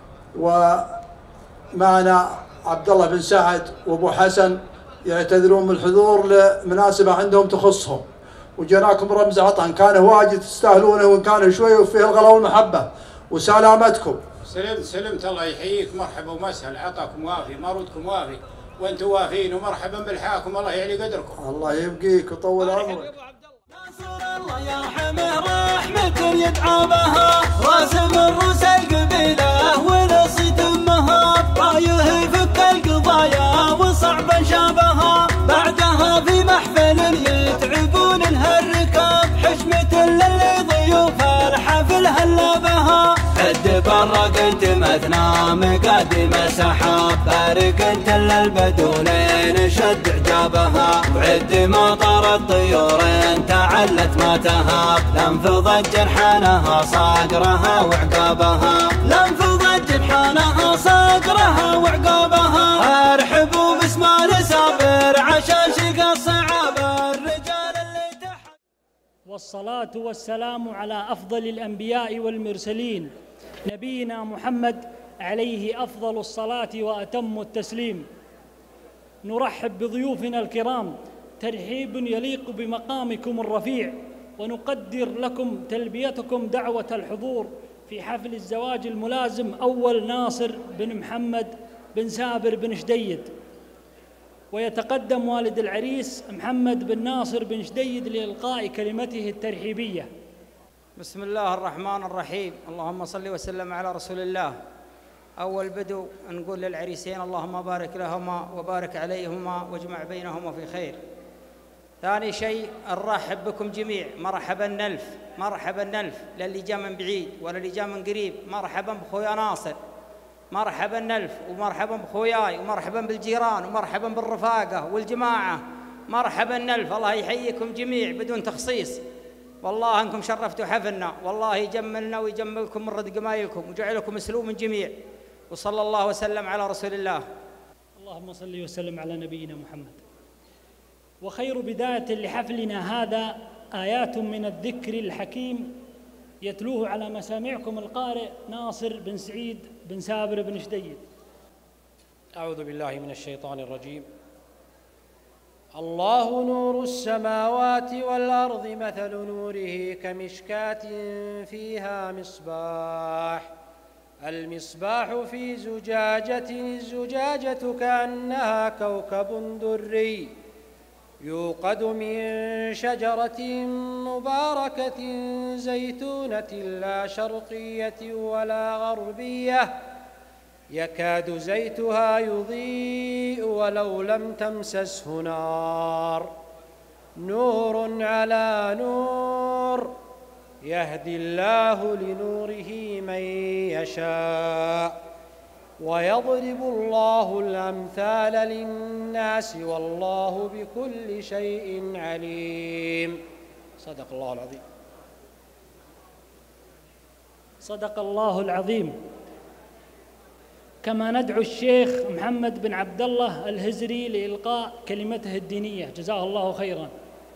S19: ومعنا عبد الله بن سعد وابو حسن يعتذرون من الحضور لمناسبة عندهم تخصهم وجيناكم رمز عطا ان كان واجد تستاهلونه وان كان شوي وفيه الغلا والمحبة وسلامتكم.
S5: سلمت الله يحييك مرحبا ومسهلا. عطاكم وافي مارودكم وافي وانتم وافين ومرحبا بالحاكم. الله يعلي قدركم.
S19: الله يبقيك ويطول عمرك.
S1: الله يرحمه رحمة يدعى بها. راسم الروس القبيلة ونصيت امها رايه فك القضايا وصعبا شابها. بعدها في محفل يتعبون لها الركاب حشمة للي ضيوف الحفل هلا بها. عد برق انت مثنى مقدم سحاب بارك انت للبدولين شد عجابها وعد مطر الطيور تعلت ما تهاب لانفضت جرحانها صقرها وعقابها لانفضت جرحانها صقرها وعقابها ارحبوا باسمان سابر عشان شق الصعاب الرجال اللي تحت.
S20: والصلاة والسلام على أفضل الأنبياء والمرسلين نبينا محمد عليه أفضل الصلاة وأتم التسليم. نرحب بضيوفنا الكرام ترحيب يليق بمقامكم الرفيع، ونقدر لكم تلبيتكم دعوة الحضور في حفل الزواج الملازم أول ناصر بن محمد بن سابر بن شديد. ويتقدم والد العريس محمد بن ناصر بن شديد لإلقاء كلمته الترحيبية.
S2: بسم الله الرحمن الرحيم، اللهم صل وسلم على رسول الله. أول بدو نقول للعريسين اللهم بارك لهما وبارك عليهما واجمع بينهما في خير. ثاني شيء نرحب بكم جميع، مرحبا نلف مرحبا نلف، للي جاء من بعيد ولا اللي جاء من قريب، مرحبا بخويا ناصر، مرحبا نلف ومرحبا بخوياي ومرحبا بالجيران ومرحبا بالرفاقة والجماعة، مرحبا نلف. الله يحييكم جميع بدون تخصيص، والله انكم شرفتوا حفلنا، والله يجملنا ويجملكم من رد قمايلكم وجعلكم مسلوم من جميع. وصلى الله وسلم على رسول الله.
S20: اللهم صل وسلم على نبينا محمد. وخير بداية لحفلنا هذا آيات من الذكر الحكيم يتلوه على مسامعكم القارئ ناصر بن سعيد بن سابر بن شديد.
S21: أعوذ بالله من الشيطان الرجيم. الله نور السماوات والأرض مثل نوره كمشكاة فيها مصباح، المصباح في زجاجة، الزجاجة كأنها كوكب دري يوقد من شجرة مباركة زيتونة لا شرقية ولا غربية يكاد زيتها يضيء ولو لم تمسسه نار، نور على نور يهدي الله لنوره من يشاء ويضرب الله الأمثال للناس والله بكل شيء عليم. صدق الله العظيم.
S20: صدق الله العظيم. كما ندعو الشيخ محمد بن عبد الله الهزري لإلقاء كلمته الدينية، جزاه الله خيرا.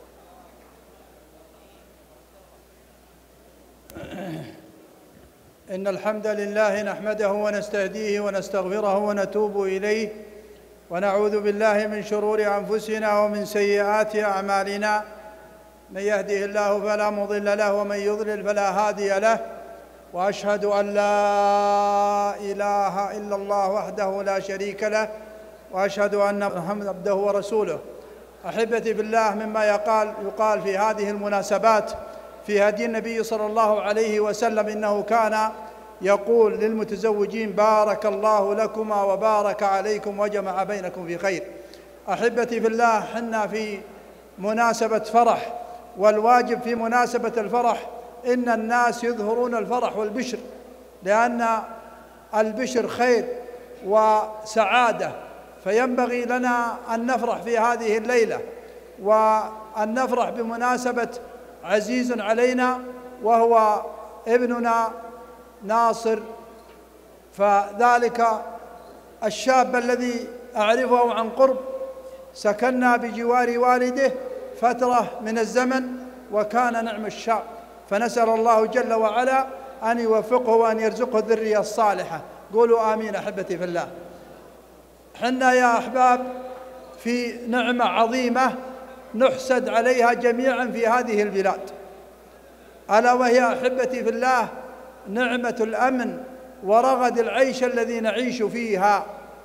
S22: إن الحمد لله نحمده ونستهديه ونستغفره ونتوب إليه، ونعوذ بالله من شرور أنفسنا ومن سيئات أعمالنا، من يهده الله فلا مضل له ومن يضلل فلا هادي له، وأشهد أن لا إله إلا الله وحده لا شريك له، وأشهد أن محمدا عبده ورسوله. أحبتي في الله، مما يقال في هذه المناسبات في هدي النبي صلى الله عليه وسلم إنه كان يقول للمتزوجين بارك الله لكما وبارك عليكم وجمع بينكم في خير. أحبتي في الله، حنا في مناسبة فرح، والواجب في مناسبة الفرح إن الناس يظهرون الفرح والبشر، لأن البشر خير وسعادة، فينبغي لنا أن نفرح في هذه الليلة، وأن نفرح بمناسبة عزيز علينا وهو ابننا ناصر. فذلك الشاب الذي أعرفه عن قرب، سكننا بجوار والده فترة من الزمن وكان نعم الشاب، فنسأل الله جل وعلا أن يوفقه وأن يرزقه الذرية الصالحة. قولوا آمين. أحبتي في الله، حنا يا أحباب في نعمة عظيمة نحسد عليها جميعا في هذه البلاد، ألا وهي أحبتي في الله نعمة الأمن ورغد العيش الذي نعيش فيها.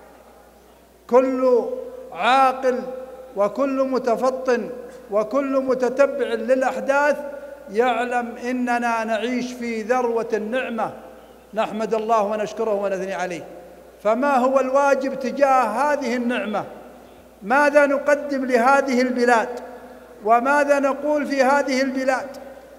S22: كل عاقل وكل متفطن وكل متتبع للأحداث يعلم إننا نعيش في ذروة النعمة، نحمد الله ونشكره ونثني عليه. فما هو الواجب تجاه هذه النعمة؟ ماذا نقدم لهذه البلاد؟ وماذا نقول في هذه البلاد؟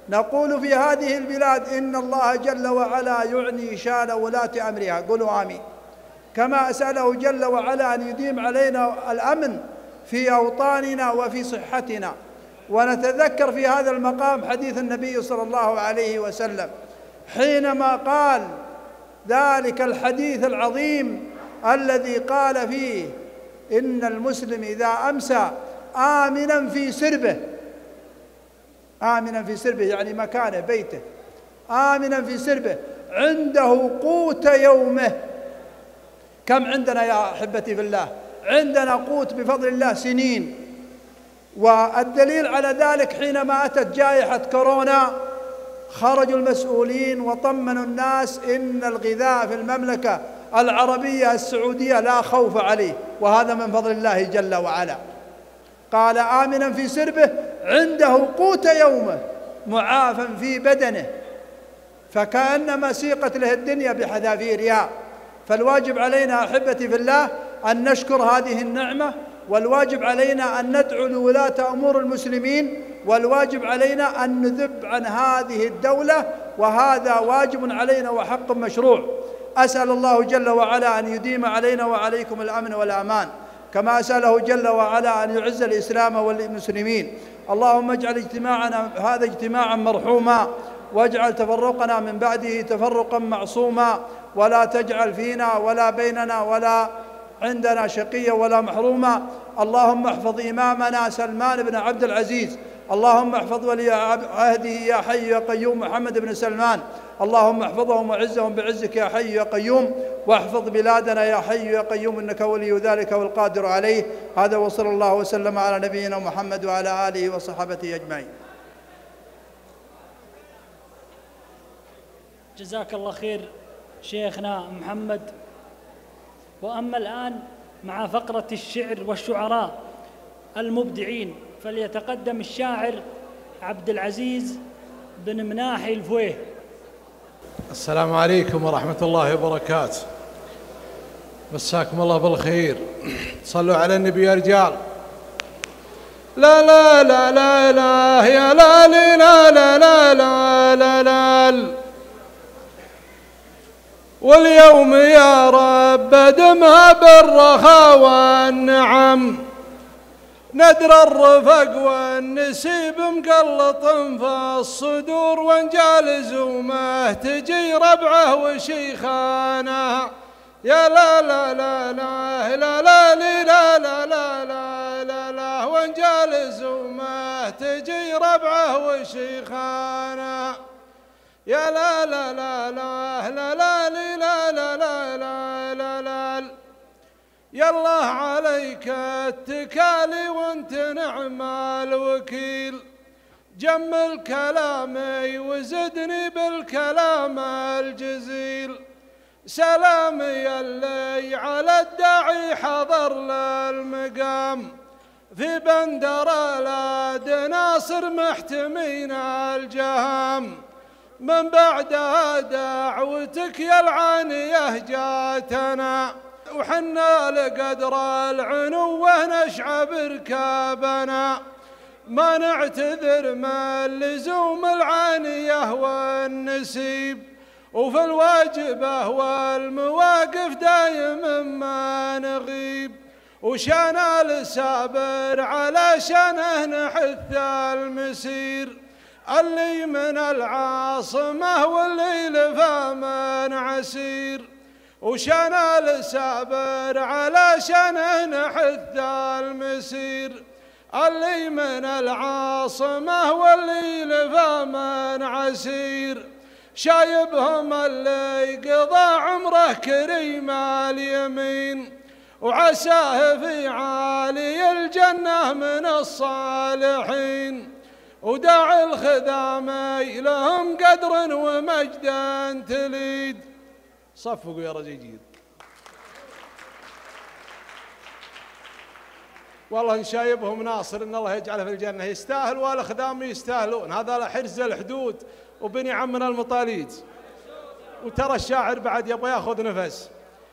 S22: نقول في هذه البلاد إن الله جل وعلا يعني شان ولاة أمرها، قولوا آمين. كما أسأله جل وعلا أن يديم علينا الأمن في أوطاننا وفي صحتنا. ونتذكر في هذا المقام حديث النبي صلى الله عليه وسلم حينما قال ذلك الحديث العظيم الذي قال فيه إن المسلم إذا أمسى آمنا في سربه، آمنا في سربه يعني مكانه بيته، آمنا في سربه عنده قوت يومه. كم عندنا يا أحبتي في الله؟ عندنا قوت بفضل الله سنين. والدليل على ذلك حينما أتت جائحة كورونا خرجوا المسؤولين وطمنوا الناس إن الغذاء في المملكة العربية السعودية لا خوف عليه، وهذا من فضل الله جل وعلا. قال آمنا في سربه عنده قوت يومه معافى في بدنه، فكأنما سيقت له الدنيا بحذافيرها. فالواجب علينا أحبتي في الله أن نشكر هذه النعمة، والواجب علينا أن ندعو لولاة أمور المسلمين، والواجب علينا أن نذب عن هذه الدولة، وهذا واجب علينا وحق مشروع. أسأل الله جل وعلا أن يديم علينا وعليكم الأمن والأمان، كما أسأله جل وعلا أن يعز الإسلام والمسلمين. اللهم اجعل اجتماعنا هذا اجتماعا مرحوما، واجعل تفرقنا من بعده تفرقا معصوما، ولا تجعل فينا ولا بيننا ولا عندنا شقيا ولا محروما. اللهم احفظ إمامنا سلمان بن عبد العزيز، اللهم احفظ ولي عهده يا حي يا قيوم محمد بن سلمان، اللهم احفظهم وعزهم بعزك يا حي يا قيوم، واحفظ بلادنا يا حي يا قيوم إنك ولي ذلك والقادر عليه. هذا وصلى الله وسلم على نبينا محمد وعلى آله وصحبه أجمعين.
S20: جزاك الله خير شيخنا محمد. وأما الآن مع فقرة الشعر والشعراء المبدعين، فليتقدم الشاعر عبد العزيز بن مناحي الفويه.
S3: السلام عليكم ورحمة الله وبركاته. مساكم الله بالخير. صلوا على النبي يا رجال. لا لا لا لا لا يا لا لا لا لا لا لا لا. واليوم يا رب دمها بالرخاء والنعم، ندر الرفق والنسيب مقلط في الصدور، وانجال زومه تجي ربعه وشيخانه. يا لا لا لا لا لا لا لا لا لا لا لا لا، وانجال زومه تجي ربعه وشيخانه. يا لا لا لا لا لا لا لا لا لا لا لا. يا الله عليك اتكالي وانت نعم الوكيل، جمل كلامي وزدني بالكلام الجزيل. سلامي اللي على الداعي حضر للمقام، في بندر الاد ناصر محتمين الجهام. من بعدها دعوتك يا العانية جاتنا، وحنا لقدر العنو نشعب ركابنا. ما نعتذر من لزوم العانية والنسيب، وفي الواجبة والمواقف دايما ما نغيب. وشان السابر على شانه نحث المسير، اللي من العاصمة واللي لفى من عسير. وشان السابر على شانه نحث المسير، اللي من العاصمة واللي لفى من عسير. شايبهم اللي قضى عمره كريم اليمين، وعساه في عالي الجنة من الصالحين. وداعي الخدامي لهم قدر ومجدا تليد. صفقوا يا رجيجين. والله نشايبهم ناصر ان الله يجعله في الجنه، يستاهل والخدام يستاهلون. هذا حرز الحدود وبني عمنا المطاليد. وترى الشاعر بعد يبغى ياخذ نفس.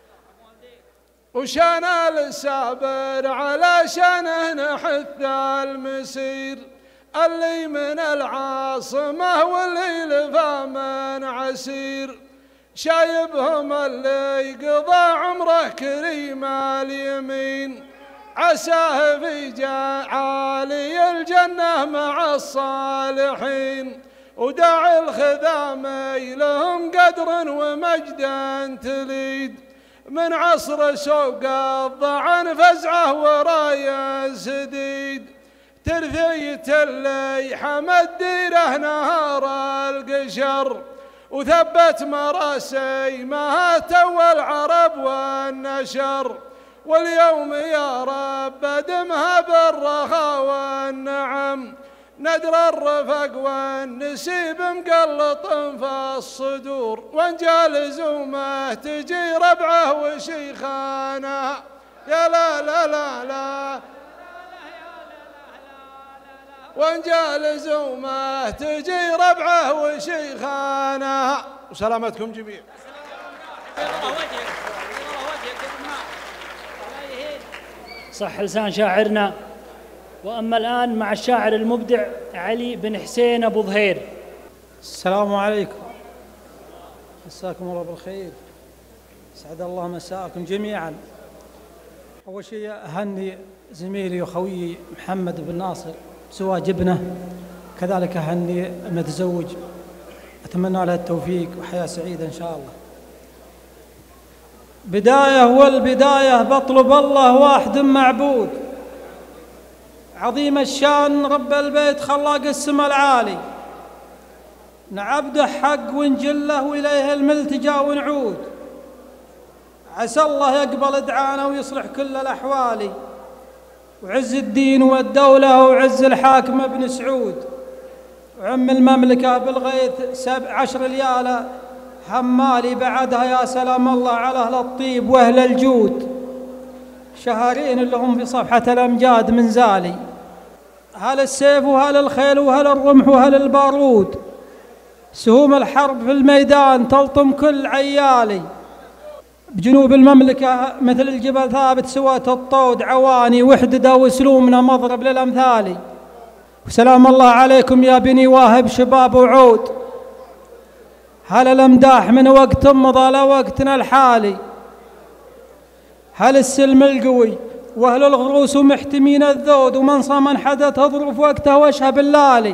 S3: وشان السابر على شانه نحث المسير، اللي من العاصمة والليل فمن عسير، شايبهم اللي قضى عمره كريم اليمين، عساه في عالي الجنة مع الصالحين، وداعي الخذامي لهم قدر ومجدا تليد، من عصر سوق الضعن فزعه ورايا سديد، ترثية اللي حمد ديره نهار القشر، وثبت مراسيمها تو العرب والنشر، واليوم يا رب ادمها بالرخاء والنعم، ندر الرفق والنسيب مقلط في الصدور، وانجال زومه تجي ربعه وشيخانه، يا لا لا لا لا، وانجال زومه تجي ربعه وشيخانه. وسلامتكم جميع.
S20: صح لسان شاعرنا. وأما الآن مع الشاعر المبدع علي بن حسين أبو ظهير.
S4: السلام عليكم، مساكم الله بالخير، سعد الله مساءكم جميعا. أول شيء أهني زميلي وخويي محمد بن ناصر زواج ابنه، كذلك أهني المتزوج، أتمنى له التوفيق وحياة سعيدة إن شاء الله. بداية والبداية بطلب الله واحد معبود، عظيم الشان رب البيت خلاق السما العالي، نعبده حق ونجله وإليه الملتجا ونعود، عسى الله يقبل دعانا ويصلح كل الأحوال، وعز الدين والدولة وعز الحاكم ابن سعود، وعم المملكة بالغيث 10 ليالة حمالي، بعدها يا سلام الله على أهل الطيب وأهل الجود، شهرين لهم في صفحة الأمجاد من زالي، هل السيف وهل الخيل وهل الرمح وهل البارود، سهوم الحرب في الميدان تلطم كل عيالي، بجنوب المملكة مثل الجبل ثابت سوات الطود عواني، وحدة وسلومنا مضرب للأمثال، وسلام الله عليكم يا بني واهب شباب وعود، هل الأمداح من وقت مضى لوقتنا الحالي، هل السلم القوي وأهل الغروس ومحتمين الذود، ومن صمن حدث ظروف وقته واشهى باللالي،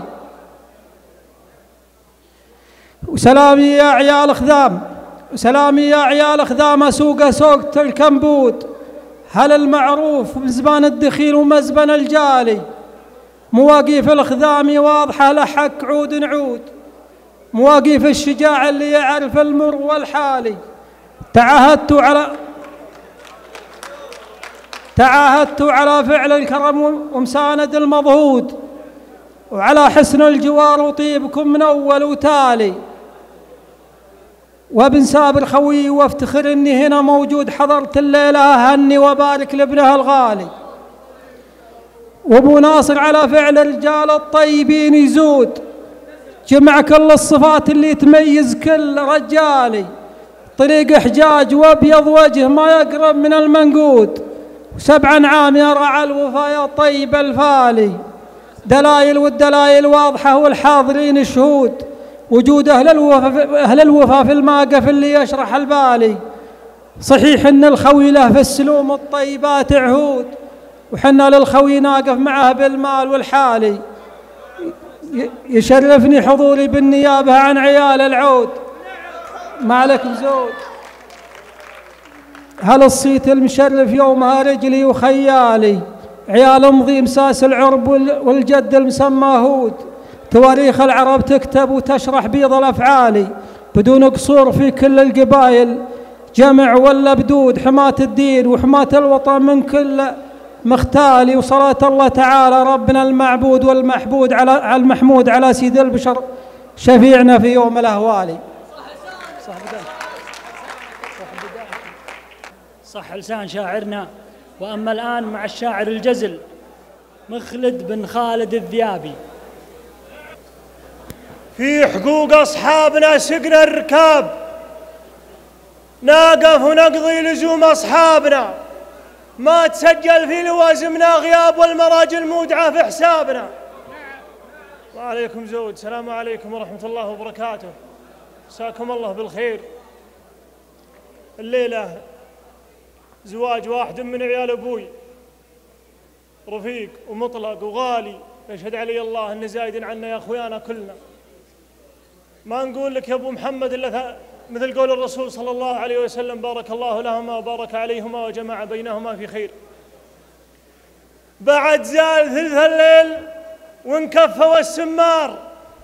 S4: وسلامي يا عيال خذام، وسلامي يا عيال خذام سوق سوق الكمبود، هل المعروف مزبان الدخيل ومزبن الجالي، مواقيف الخذام واضحة لحق عود نعود، مواقيف الشجاع اللي يعرف المر والحالي، تعاهدت على فعل الكرم ومساند المضهود، وعلى حسن الجوار وطيبكم من أول وتالي، وابن سابر خوي وافتخر اني هنا موجود، حضرت الليلة اهني وبارك لابنها الغالي، وابو ناصر على فعل الرجال الطيبين يزود، جمع كل الصفات اللي تميز كل رجالي، طريق حجاج وابيض وجه ما يقرب من المنقود، و7 عام يا رعى الوفا يا طيب الفالي، دلائل والدلائل واضحة والحاضرين شهود، وجود أهل الوفا في الماقف اللي يشرح البالي، صحيح إن الخوي له في السلوم الطيبات عهود، وحنا للخوي ناقف معه بالمال والحالي، يشرفني حضوري بالنيابة عن عيال العود، ما عليكم زود، هل الصيت المشرف يومها رجلي وخيالي، عيال مضي مساس العرب والجد المسمى هود، تواريخ العرب تكتب وتشرح بيض الأفعالي، بدون قصور في كل القبائل جمع ولا بدود، حماة الدين وحماة الوطن من كل مختالي، وصلاة الله تعالى ربنا المعبود والمحبود على المحمود على سيد البشر شفيعنا في يوم الأهوالي.
S20: صح لسان شاعرنا. وأما الآن مع الشاعر الجزل مخلد بن خالد الذيابي.
S8: في حقوق أصحابنا سقنا الركاب، ناقف ونقضي لزوم أصحابنا، ما تسجل في لوازمنا غياب والمراجل مودعة في حسابنا، وعليكم زود. السلام عليكم ورحمة الله وبركاته. مساكم الله بالخير. الليلة زواج واحد من عيال أبوي، رفيق ومطلق وغالي، يشهد علي الله أن زايد عنا يا أخويانا كلنا. ما نقول لك يا أبو محمد إلا مثل قول الرسول صلى الله عليه وسلم: بارك الله لهما وبارك عليهما وجمع بينهما في خير. بعد زال ثلث الليل وانكفوا السمار،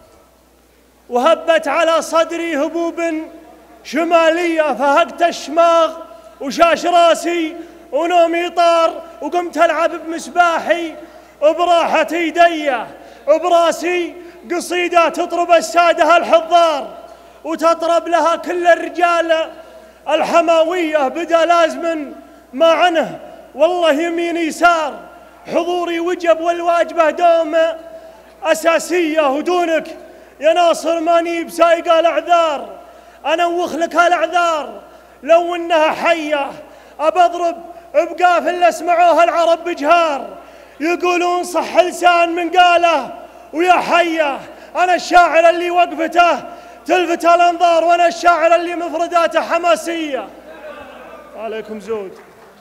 S8: وهبت على صدري هبوب شمالية، فهقت الشماغ وشاش راسي ونومي طار، وقمت ألعب بمسباحي وبراحة يدي وبراسي قصيدة تطرب السادة الحضار، وتطرب لها كل الرجال الحماوية، بدا لازم ما عنه والله يمين يسار، حضوري وجب والواجبة دوم أساسية، ودونك يا ناصر ماني بسايقة الأعذار، أنا وخلك هالأعذار لو إنها حية، أبضرب بقاف اللي اسمعوها العرب بجهار، يقولون صح لسان من قاله ويا حية. أنا الشاعر اللي وقفته تلفت الأنظار، وأنا الشاعر اللي مفرداته حماسية. عليكم زود.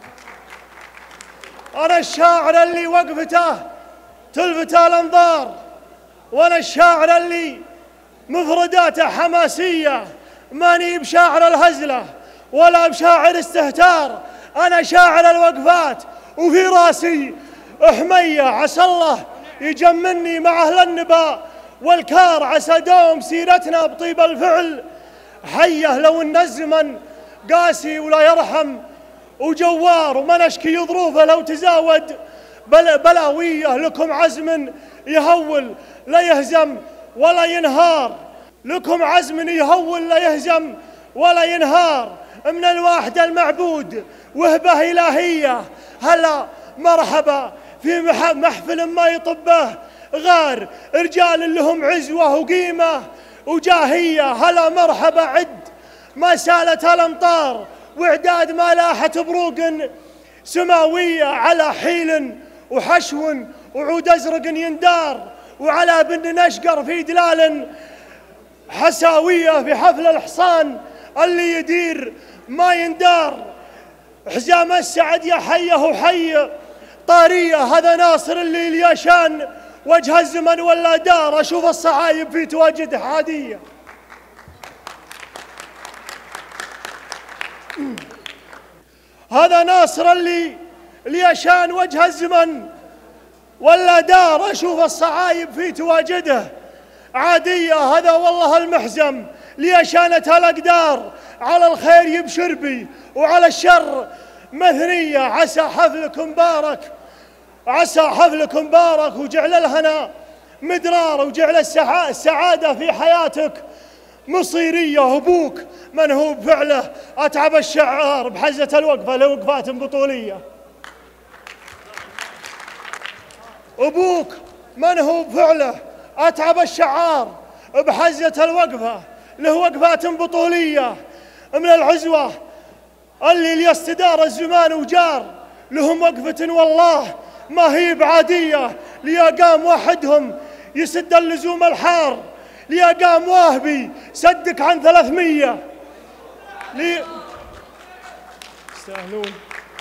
S8: أنا الشاعر اللي وقفته تلفت الأنظار، وأنا الشاعر اللي مفرداته حماسية، ماني بشاعر الهزلة ولا بشاعر استهتار، أنا شاعر الوقفات وفي راسي حمية، عسى الله يجمني مع أهل النبا والكار، عسى دوم سيرتنا بطيب الفعل حية، لو إن الزمن قاسي ولا يرحم وجوار، وما نشكي ظروفه لو تزاود بلاويه، لكم عزم يهول لا يهزم ولا ينهار، لكم عزم يهول لا يهزم ولا ينهار، من الواحد المعبود وهبة إلهية، هلا مرحبا في محفل ما يطبه غار، رجال لهم عزوة وقيمة وجاهية، هلا مرحبا عد ما سالت الأمطار، وإعداد ما لاحت بروق سماوية، على حيل وحشو وعود أزرق يندار، وعلى بن نشقر في دلال حساوية، في حفل الحصان اللي يدير ما يندار، حزام السعد يا حيه وحي طارية، هذا ناصر اللي الياشان وجه الزمن ولا دار، أشوف الصعايب في تواجد عادية. هذا ناصر اللي الياشان وجه الزمن ولا دار، أشوف الصعايب في تواجده عادية، هذا والله المحزم ليشانة الأقدار، على الخير يبشر بي وعلى الشر مثنية، عسى حفلكم مبارك، عسى حفلكم مبارك، وجعل الهنا مدرار، وجعل السعادة في حياتك مصيرية، أبوك من هو بفعله أتعب الشعار، بحزة الوقفة لوقفات بطولية، أبوك من هو بفعله أتعب الشعار، بحزة الوقفة له وقفات بطولية، من العزوة اللي ليستدار الزمان وجار، لهم وقفة والله ما هي بعادية، ليقام واحدهم يسد اللزوم الحار، ليقام واهبي سدك عن 300 يستاهلون.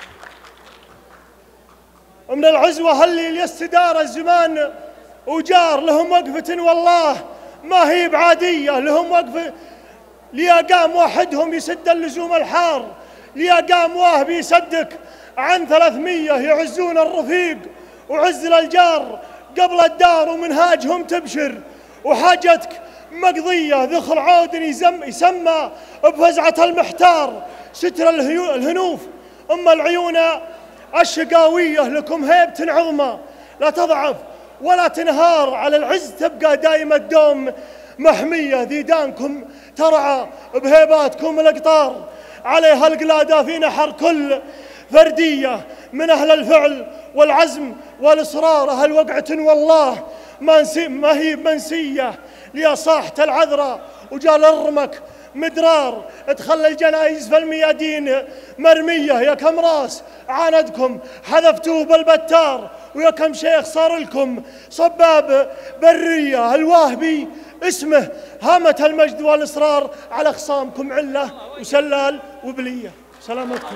S8: من العزوة اللي ليستدار الزمان وجار، لهم وقفة والله ما هي بعادية، لهم وقفة ليقام واحدهم يسد اللزوم الحار، ليقام واهبي يصدق عن 300 يعزون الرفيق وعز الجار قبل الدار، ومنهاجهم تبشر وحاجتك مقضية، ذخر عود يسمى بفزعة المحتار، ستر الهنوف أم العيون الشقاوية، لكم هيبة عظمى لا تضعف ولا تنهار، على العز تبقى دائما الدوم محمية، ذيدانكم ترعى بهيباتكم الأقطار، عليها القلادة في نحر كل فردية، من أهل الفعل والعزم والإصرار، أهل وقعة والله ما هي منسية، ليا صاحت العذراء وجال الرمك مدرار، تخلى الجنايز في الميادين مرمية. يا كم راس عاندكم حذفتوه بالبتار، ويا كم شيخ صار لكم صباب برية. الواهبي اسمه هامة المجد والإصرار على خصامكم علة وسلال وبلية. سلامتكم.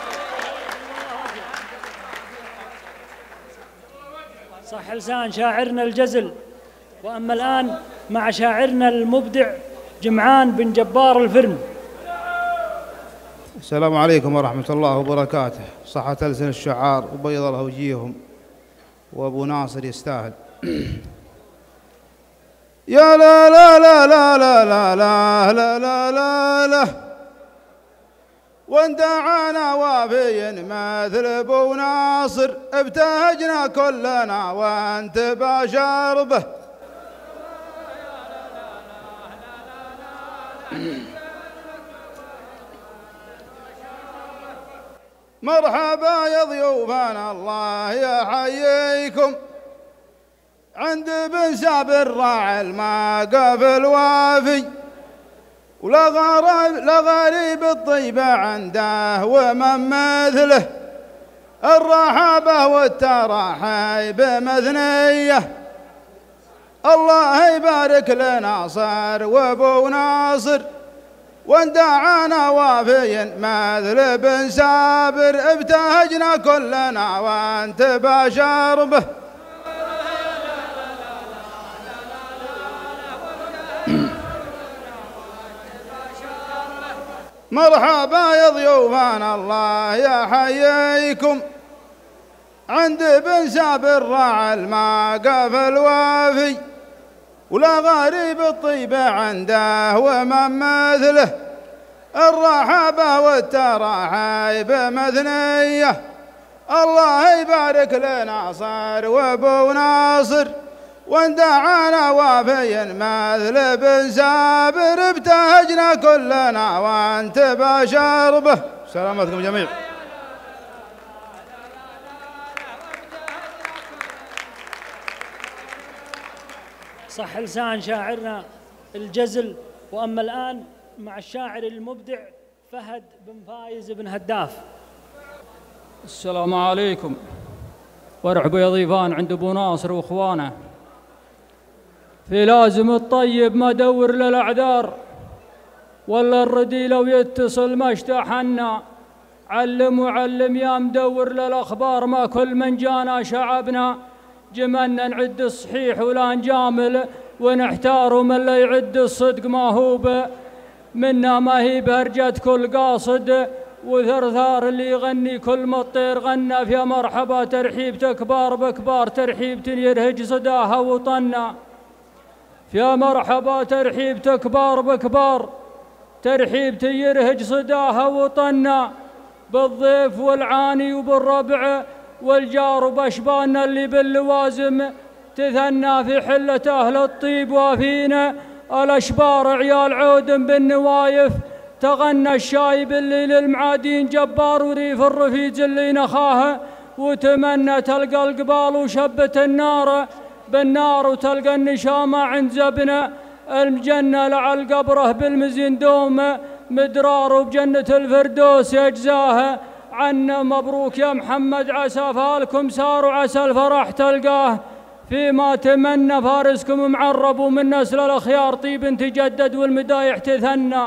S20: صح لسان شاعرنا الجزل. وأما الآن مع شاعرنا المبدع جمعان بن جبار الفرن.
S6: السلام عليكم ورحمة الله وبركاته. صحة ألسن الشعار وبيض الله وجيههم، وأبو ناصر يستاهل. يا لا لا لا لا لا لا لا لا لا لا لا، وندعانا وافي مثل ابو ناصر، ابتهجنا كلنا وانت بشر به. مرحبا يا ضيوفنا الله يحييكم، عند بن سابر راعي الماقف الوافي، ولا غريب الطيبة عنده ومن مثله، الرحابة والترحيب مثنية. الله يبارك لناصر وابو ناصر، وندعانا وافي مثل بن سابر، ابتهجنا كلنا وانت بشر به. مرحبا يا ضيوفنا الله يحييكم، عند بن سابر راعي الماقف الوافي، ولا غريب الطيبة عنده ومن مثله، الرحابة والترحيب مثنية. الله يبارك لناصر وابو ناصر، وندعانا وافي مثل بن سابر، ابتهجنا كلنا وانت بشر به. سلامتكم جميع.
S20: صح لسان شاعرنا الجزل. وأما الآن مع الشاعر المبدع فهد بن فايز بن هداف.
S11: السلام عليكم، وارحبوا يا ضيفان عند ابو ناصر واخوانه. في لازم الطيب ما دور للاعذار، ولا الردي لو يتصل ما اشتحنا. علم وعلم يا مدور للاخبار، ما كل من جانا شعبنا. جملنا نعد الصحيح ولا نجامل ونحتار، ومن لا يعد الصدق ما هو منا، ما هي بهرجة كل قاصد. وثرثار اللي يغني كل ما الطير غنى. في مرحبا ترحيب تكبار بكبار، ترحيب يرهج صداها وطنا. في مرحبا ترحيب تكبار بكبار، ترحيب يرهج صداها وطنا. بالضيف والعاني وبالربع والجار وبشباننا اللي باللوازم، تثنى في حلة أهل الطيب وافينا. الأشبار عيال عود بالنوايف، تغنى الشايب اللي للمعادين جبار. وريف الرفيج اللي نخاها، وتمنى تلقى القبال وشبت النار بالنار، وتلقى النشامة عند زبنة الجنة. لعل قبره بالمزين دوم مدرار، وبجنة الفردوس يجزاها عنا. مبروك يا محمد، عسى فالكم سار وعسى الفرح تلقاه. فيما تمنى فارسكم معرب، ومن نسل الأخيار طيب تجدد والمدايح تثنى.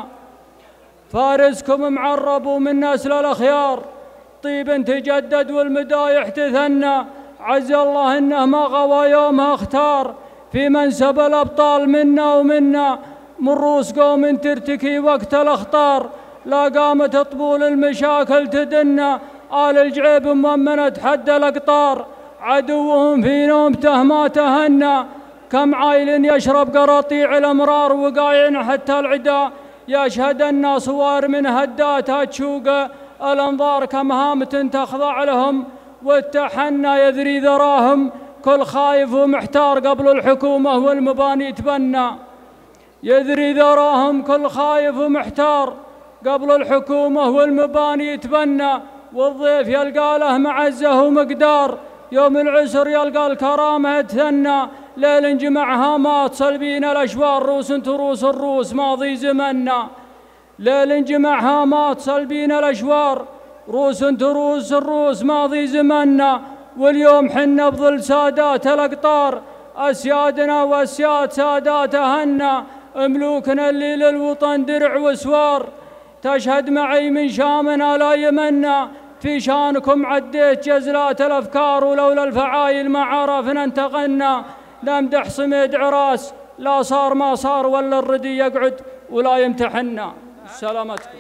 S11: فارسكم معرب ومن نسل الأخيار طيب تجدد والمدايح تثنى. عز الله إنه ما غوى يومها اختار، في منسب الأبطال منا ومنا. من رؤوس قوم ترتكي وقت الأخطار، لا قامت طبول المشاكل تدنى. آل الجعيب مؤمنة تحدى الأقطار، عدوهم في نومته ما تهنى. كم عايل يشرب قراطيع الأمرار، وقايع حتى العدا يشهد الناس وار من هداتها تشوق الأنظار. كم هامة تخضع لهم والتحنى يذري ذراهم، كل خايف ومحتار قبل الحكومة والمباني يتبنى. يذري ذراهم كل خايف ومحتار قبل الحكومة والمباني يتبنى. والضيف يلقى له معزة ومقدار، يوم العسر يلقى الكرامة يتثنى. ليل جمع هامات صلبين الأشوار، روس تروس الروس ماضي زمنا.
S4: ليل جمع هامات صلبين الأشوار، روس تروس الروس ماضي زمنا، واليوم حنا بظل سادات الأقطار، أسيادنا وأسياد ساداتهن، ملوكنا اللي للوطن درع وسوار، تشهد معي من شامنا لا يمنا، في شانكم عديت جزلات الأفكار، ولولا الفعايل ما عرفنا انتقلنا، نمدح صمد عراس لا صار ما صار، ولا الردي يقعد ولا يمتحنا. سلامتكم.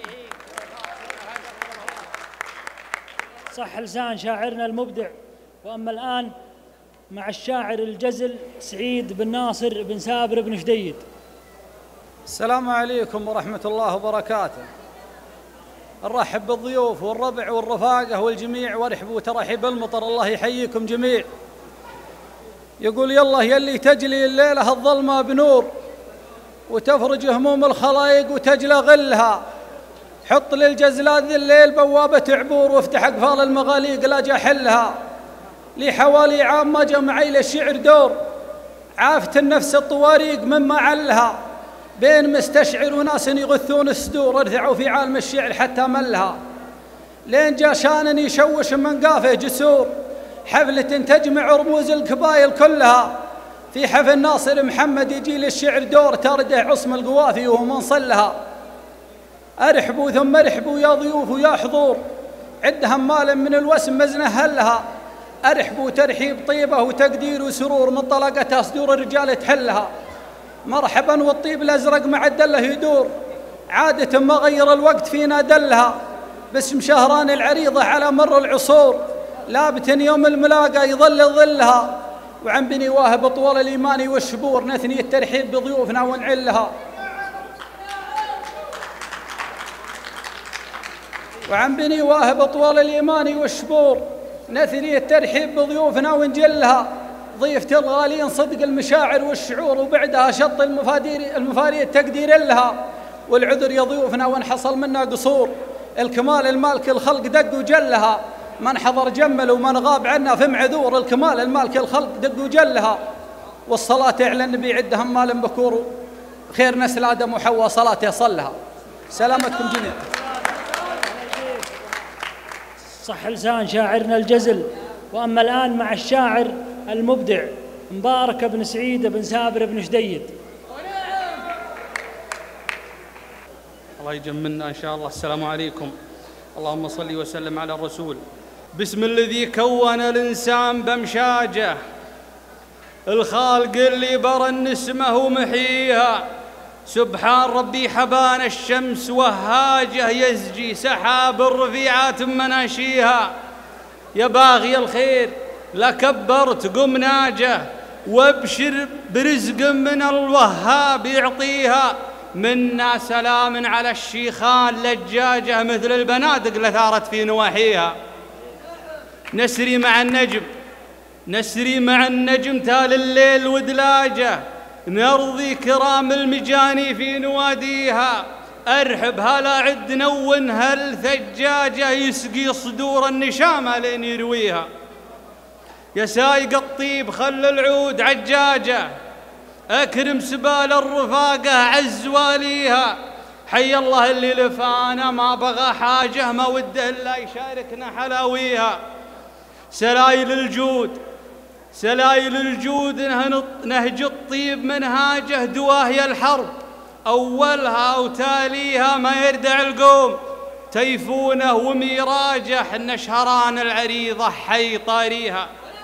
S20: صح لسان شاعرنا المبدع. وأما الآن مع الشاعر الجزل سعيد بن ناصر بن سابر بن شديد.
S18: السلام عليكم ورحمة الله وبركاته. نرحب بالضيوف والربع والرفاقة والجميع، وارحبوا ترحيب المطر، الله يحييكم جميع. يقول يلا يلي تجلي الليلة الظلمة بنور، وتفرج هموم الخلايق وتجلى غلها، حط للجزلات ذي الليل بوابة عبور، وافتح أقفال المغاليق لا جحلها. لي حوالي عام ما جمعي للشعر دور، عافت النفس الطواريق مما علها، بين مستشعر وناس يغثون الصدور، ارتعوا في عالم الشعر حتى ملها. لين جا شان يشوش من قافه جسور، حفلة تجمع رموز القبائل كلها، في حفل ناصر محمد يجي للشعر دور، ترده عصم القوافي وهو منصلها. ارحبوا ثم ارحبوا يا ضيوف ويا حضور، عد همال من الوسم مزنه هلها، ارحبوا ترحيب طيبه وتقدير وسرور، من طلقتها صدور الرجال تحلها. مرحبا والطيب الازرق مع الدله يدور، عاده ما غير الوقت فينا دلها، باسم شهران العريضه على مر العصور، لابت يوم الملاقى يظل ظلها. وعن بني واهب طول الايمان والشبور، نثني الترحيب بضيوفنا ونعلها. وعن بني واهب طول الايمان والشبور، نثني الترحيب بضيوفنا ونجلها. ضيفتي الغالين صدق المشاعر والشعور، وبعدها شط المفاريد تقدير لها. والعذر يا ضيوفنا وان حصل منا قصور، الكمال المالك الخلق دق وجلها. من حضر جمل ومن غاب عنا في معذور، الكمال المالك الخلق دق وجلها. والصلاة على النبي عد همال بكور، خير نسل آدم وحواء صلاته صلها. سلامتكم جميعا.
S20: صح لسان شاعرنا الجزل. وأما الآن مع الشاعر المبدع مبارك بن سعيد بن سابر بن شديد.
S7: الله يجملنا إن شاء الله. السلام عليكم. اللهم صل وسلم على الرسول. بسم الذي كون الإنسان بمشاجه، الخالق اللي برى النسمة ومحيها، سبحان ربي حبان الشمس وهاجه، يزجي سحاب الرفيعات مناشيها. يا باغي الخير لا كبرت قم ناجه، وابشر برزق من الوهاب يعطيها. منا سلام على الشيخان لجاجه، مثل البنادق لثارت في نواحيها. نسري مع النجم، نسري مع النجم تال الليل ودلاجه، نرضي كرام المجاني في نواديها. أرحب هلا عد نون هالثجاجة، يسقي صدور النشامة لين يرويها. يا سايق الطيب خل العود عجاجة، أكرم سبال الرفاقة عز واليها. حي الله اللي لفانا ما بغى حاجة، ما وده إلا يشاركنا حلاويها. سلايل الجود، سلايل الجود نهج الطيب منهاجه، دواهي الحرب أولها وتاليها، ما يردع القوم تيفونه وميراجه، حنا شهران العريضة حي طاريها.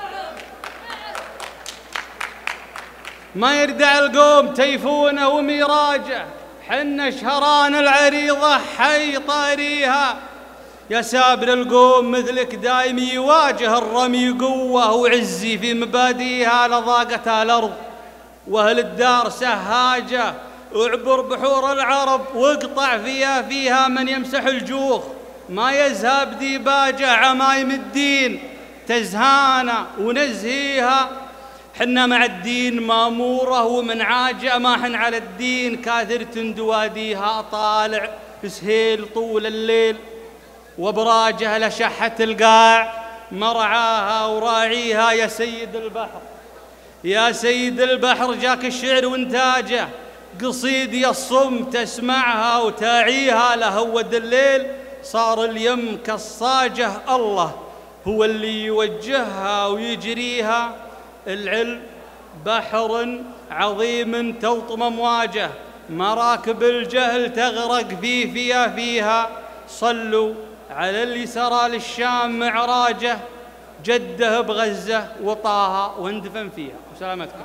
S7: ما يردع القوم تيفونه وميراجه، حنا شهران العريضة حي طاريها. يا سابر القوم مثلك دايم يواجه الرمي قوة وعزي في مباديها، لضاقتها الأرض وأهل الدار سهاجة، اعبر بحور العرب واقطع فيها من يمسح الجوخ، ما يذهب ديباجة عمايم الدين تزهانا ونزهيها. حنا مع الدين ماموره ومن عاجة، ما حن على الدين كاثرة دواديها. طالع سهيل طول الليل وبراجه لشحة القاع، مرعاها وراعيها. يا سيد البحر، يا سيد البحر جاك الشعر وانتاجه، قصيدي الصم تسمعها وتاعيها لهود الليل، صار اليم كالصاجة الله هو اللي يوجهها ويجريها. العلم بحر عظيم تلطم أمواجه، مراكب الجهل تغرق فيها. صلوا على اللي سرى للشام معراجه، جده بغزة وطاها واندفن فيها. وسلامتكم.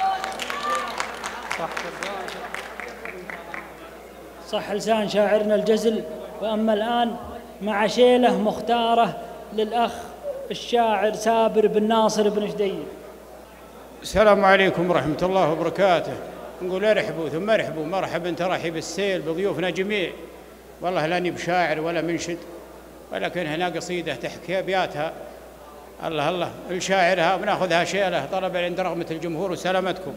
S20: صح لسان شاعرنا الجزل. وأما الآن مع شيله مختارة للأخ الشاعر سابر بن ناصر بن شديد.
S5: السلام عليكم ورحمة الله وبركاته. نقول ارحبوا ثم ارحبوا، مرحبا ترحيب السيل بضيوفنا جميع. والله لاني بشاعر ولا منشد، ولكن هنا قصيدة تحكي أبياتها الله الشاعرها بناخذها شيله طلبا عند رغبة الجمهور. وسلامتكم.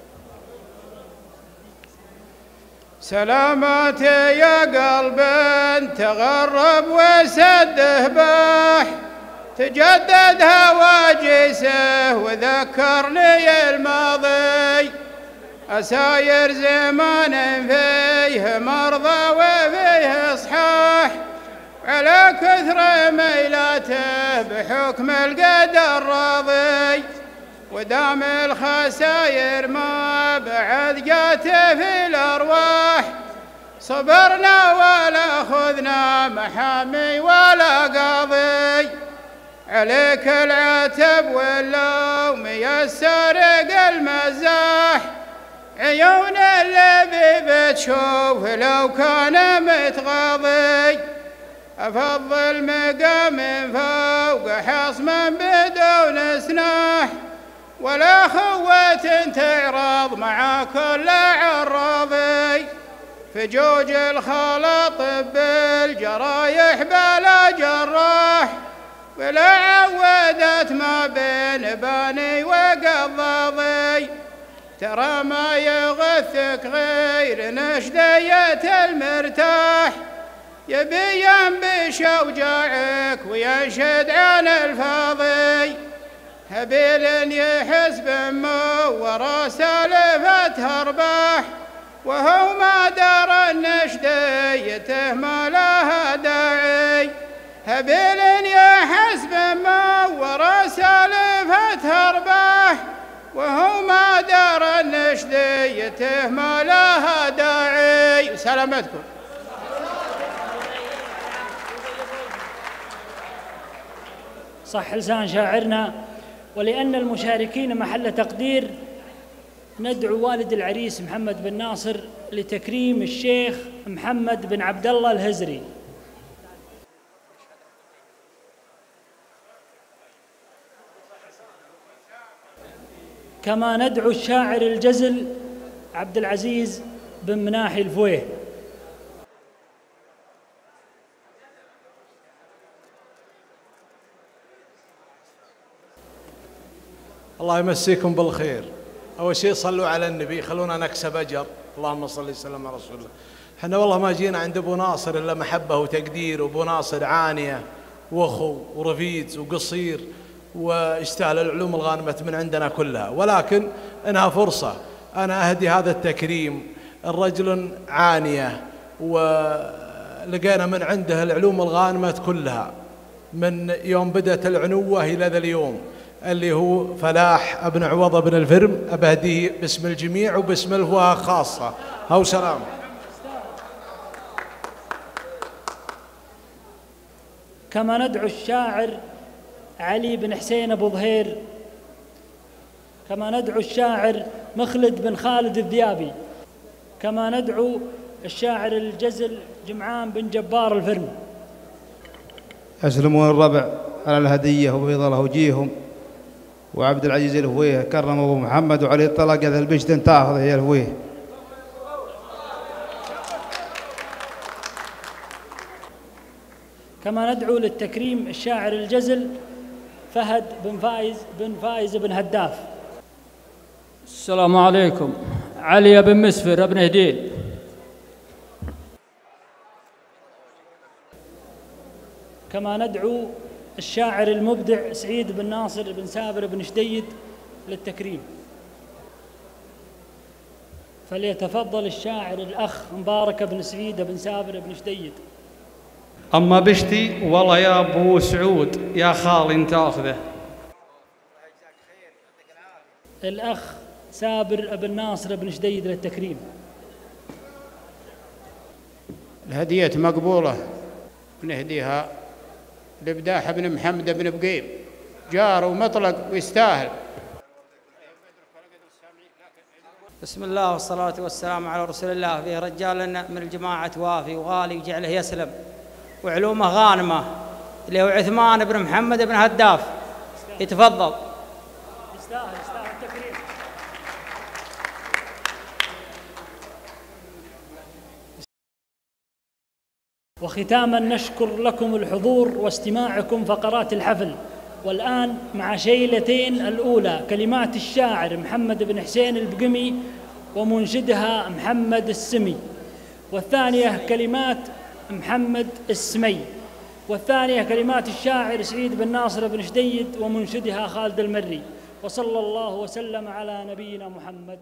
S5: سلامتي يا قلب تغرب وسده باح، تجدد هواجسه وذكرني الماضي. أساير زمان فيه مرضى وفيه إصحاح، على كثر ميلاته بحكم القدر راضي. ودام الخساير ما بعد جاته في الأرواح، صبرنا ولا خذنا محامي ولا قاضي. عليك العتب واللوم يسرق المزاح، عيون اللي بتشوف لو كان متغاضي. أفضل مقام فوق حصما بدون سناح، ولا خوة تعرض مع كل عراضي. فجوج الخلط بالجرايح بلا جراح، ولا عودت ما بين باني وقضاضي. ترى ما يغثك غير نشدية المرتاح، يبين بشوجعك وينشد عن الفاضي. هبيل يحس بمه ورا سالفته ارباح، وهو ما دار النشديته ما لها داعي. هبيل يحس بمه ورا سالفته ارباح، وهو ما دار النشديته ما لها داعي. سلامتكم.
S20: صح لسان شاعرنا. ولأن المشاركين محل تقدير، ندعو والد العريس محمد بن ناصر لتكريم الشيخ محمد بن عبد الله الهزري. كما ندعو الشاعر الجزل عبد العزيز بن مناحي الفويه.
S3: الله يمسيكم بالخير. أول شيء صلوا على النبي، خلونا نكسب أجر. اللهم صل وسلم على رسول الله. احنا والله ما جينا عند أبو ناصر إلا محبة وتقدير. وأبو ناصر عانية وأخو ورفيد وقصير، ويستاهل العلوم الغانمة من عندنا كلها. ولكن إنها فرصة أنا أهدي هذا التكريم الرجل عانية، ولقينا من عنده العلوم الغانمة كلها من يوم بدأت العنوة إلى ذا اليوم، اللي هو فلاح ابن عوض بن الفرم. أبهديه باسم الجميع وباسم الفواه خاصة. هو سلام.
S20: كما ندعو الشاعر علي بن حسين أبو ظهير. كما ندعو الشاعر مخلد بن خالد الذيابي. كما ندعو الشاعر الجزل جمعان بن جبار الفرم.
S6: أسلموا الربع على الهدية وبيض الله وجيههم. وعبد العزيز الهويه كرم أبو محمد، وعلي الطلاق هذا البشت تاخذ هي الهويه.
S20: كما ندعو للتكريم الشاعر الجزل فهد بن فايز بن هداف.
S11: السلام عليكم. علي بن مسفر بن هديل.
S20: كما ندعو الشاعر المبدع سعيد بن ناصر بن سابر بن شديد للتكريم. فليتفضل الشاعر الأخ مبارك بن سعيد بن سابر بن شديد.
S7: أما بشتي والله يا أبو سعود يا خالي أنت أخذه.
S20: الأخ سابر بن ناصر بن شديد للتكريم.
S5: الهدية مقبولة، نهديها لبداح بن محمد بن بقيم، جار ومطلق ويستاهل.
S2: بسم الله والصلاة والسلام على رسول الله. فيه رجال من الجماعة وافي وغالي وجعله يسلم وعلومه غانمة، اللي هو عثمان بن محمد بن هداف. يتفضل.
S20: يستاهل التكريم. وختاما نشكر لكم الحضور واستماعكم فقرات الحفل. والآن مع شيلتين، الأولى كلمات الشاعر محمد بن حسين البقمي ومنشدها محمد السمي، والثانية كلمات محمد السمي، والثانية كلمات الشاعر سعيد بن ناصر بن شديد ومنشدها خالد المري. وصلى الله وسلم على نبينا محمد.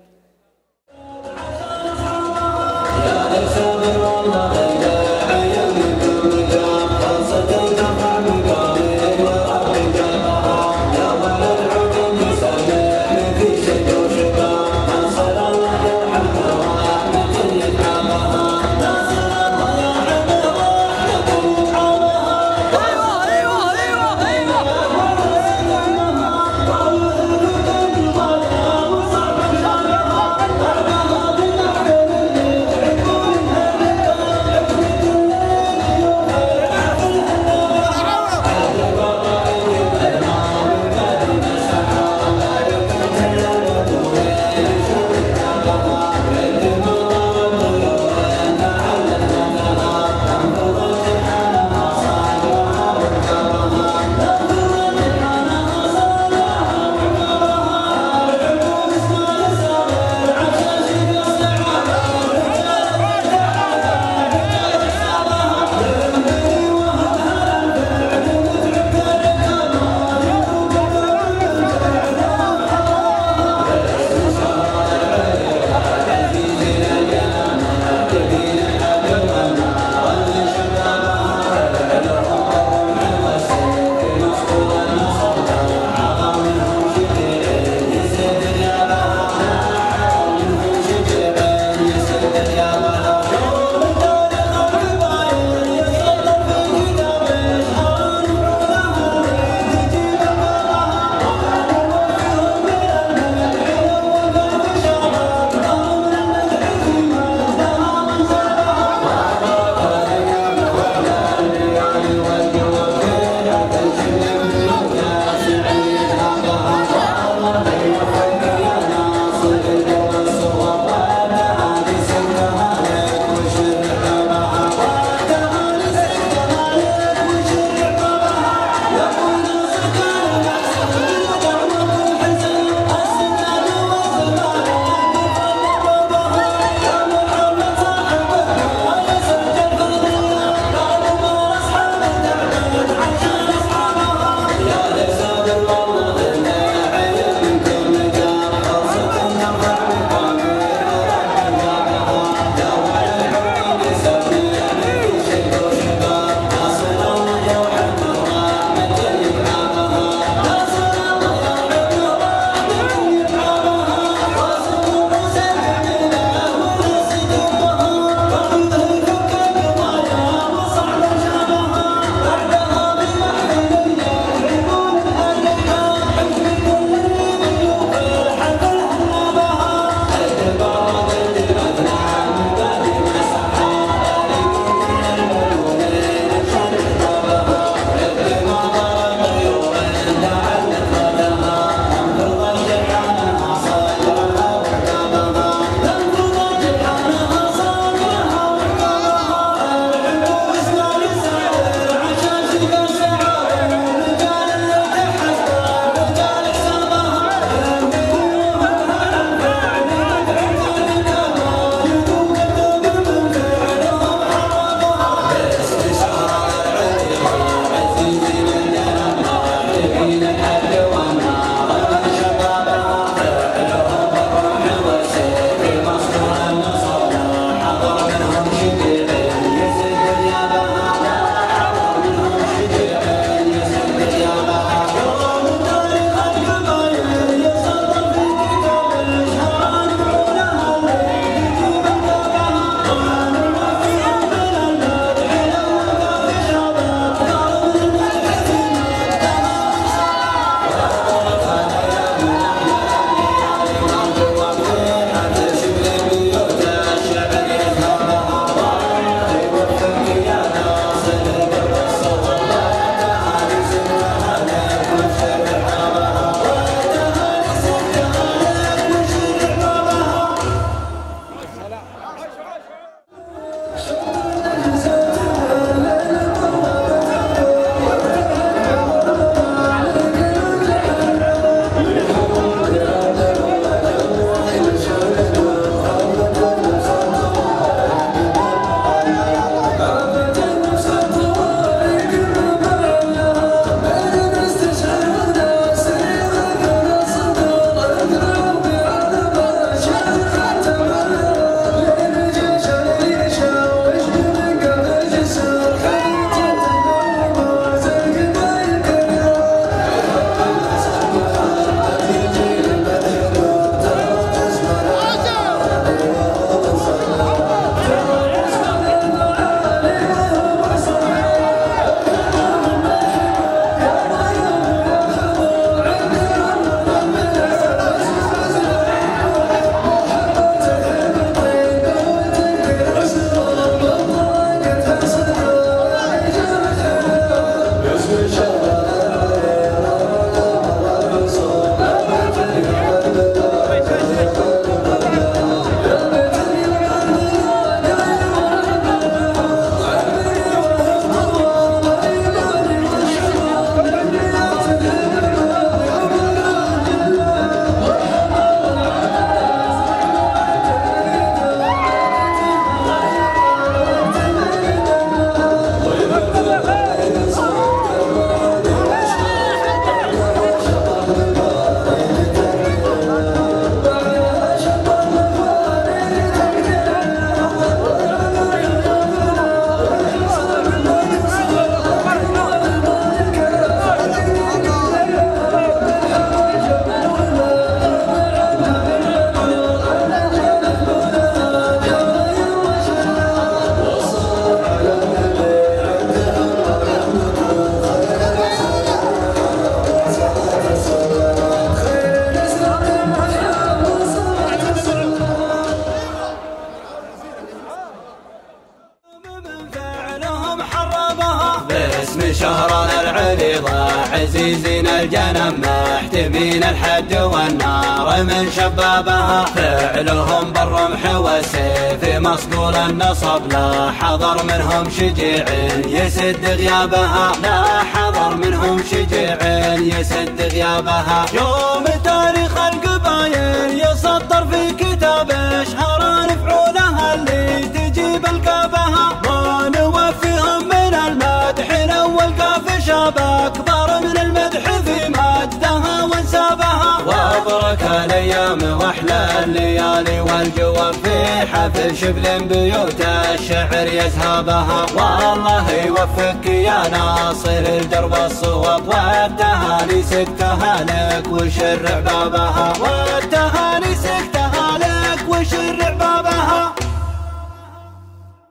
S1: باسم شهرنا العريضة عزيزين الجنم محتمين الحد والنار من شبابها فعلهم بالرمح والسيف مصقول النصب لا حضر منهم شجيع يسد غيابها لا حضر منهم شجيع يسد غيابها يوم تاريخ القبايل يسطر في كتاب اشهر نفعولها اللي تجيب القابها ما نوفيهم من المدح الاول كاف شاب اكبر من المدح في مجدها وانسابها وابرك الايام واحلى الليالي والجواب في حفل شبل بيوت الشعر يذهبها والله يوفقك يا ناصر الدرب الصواب والتهاني سكتها لك وشرع بابها والتهاني سكتها لك وشرع بابها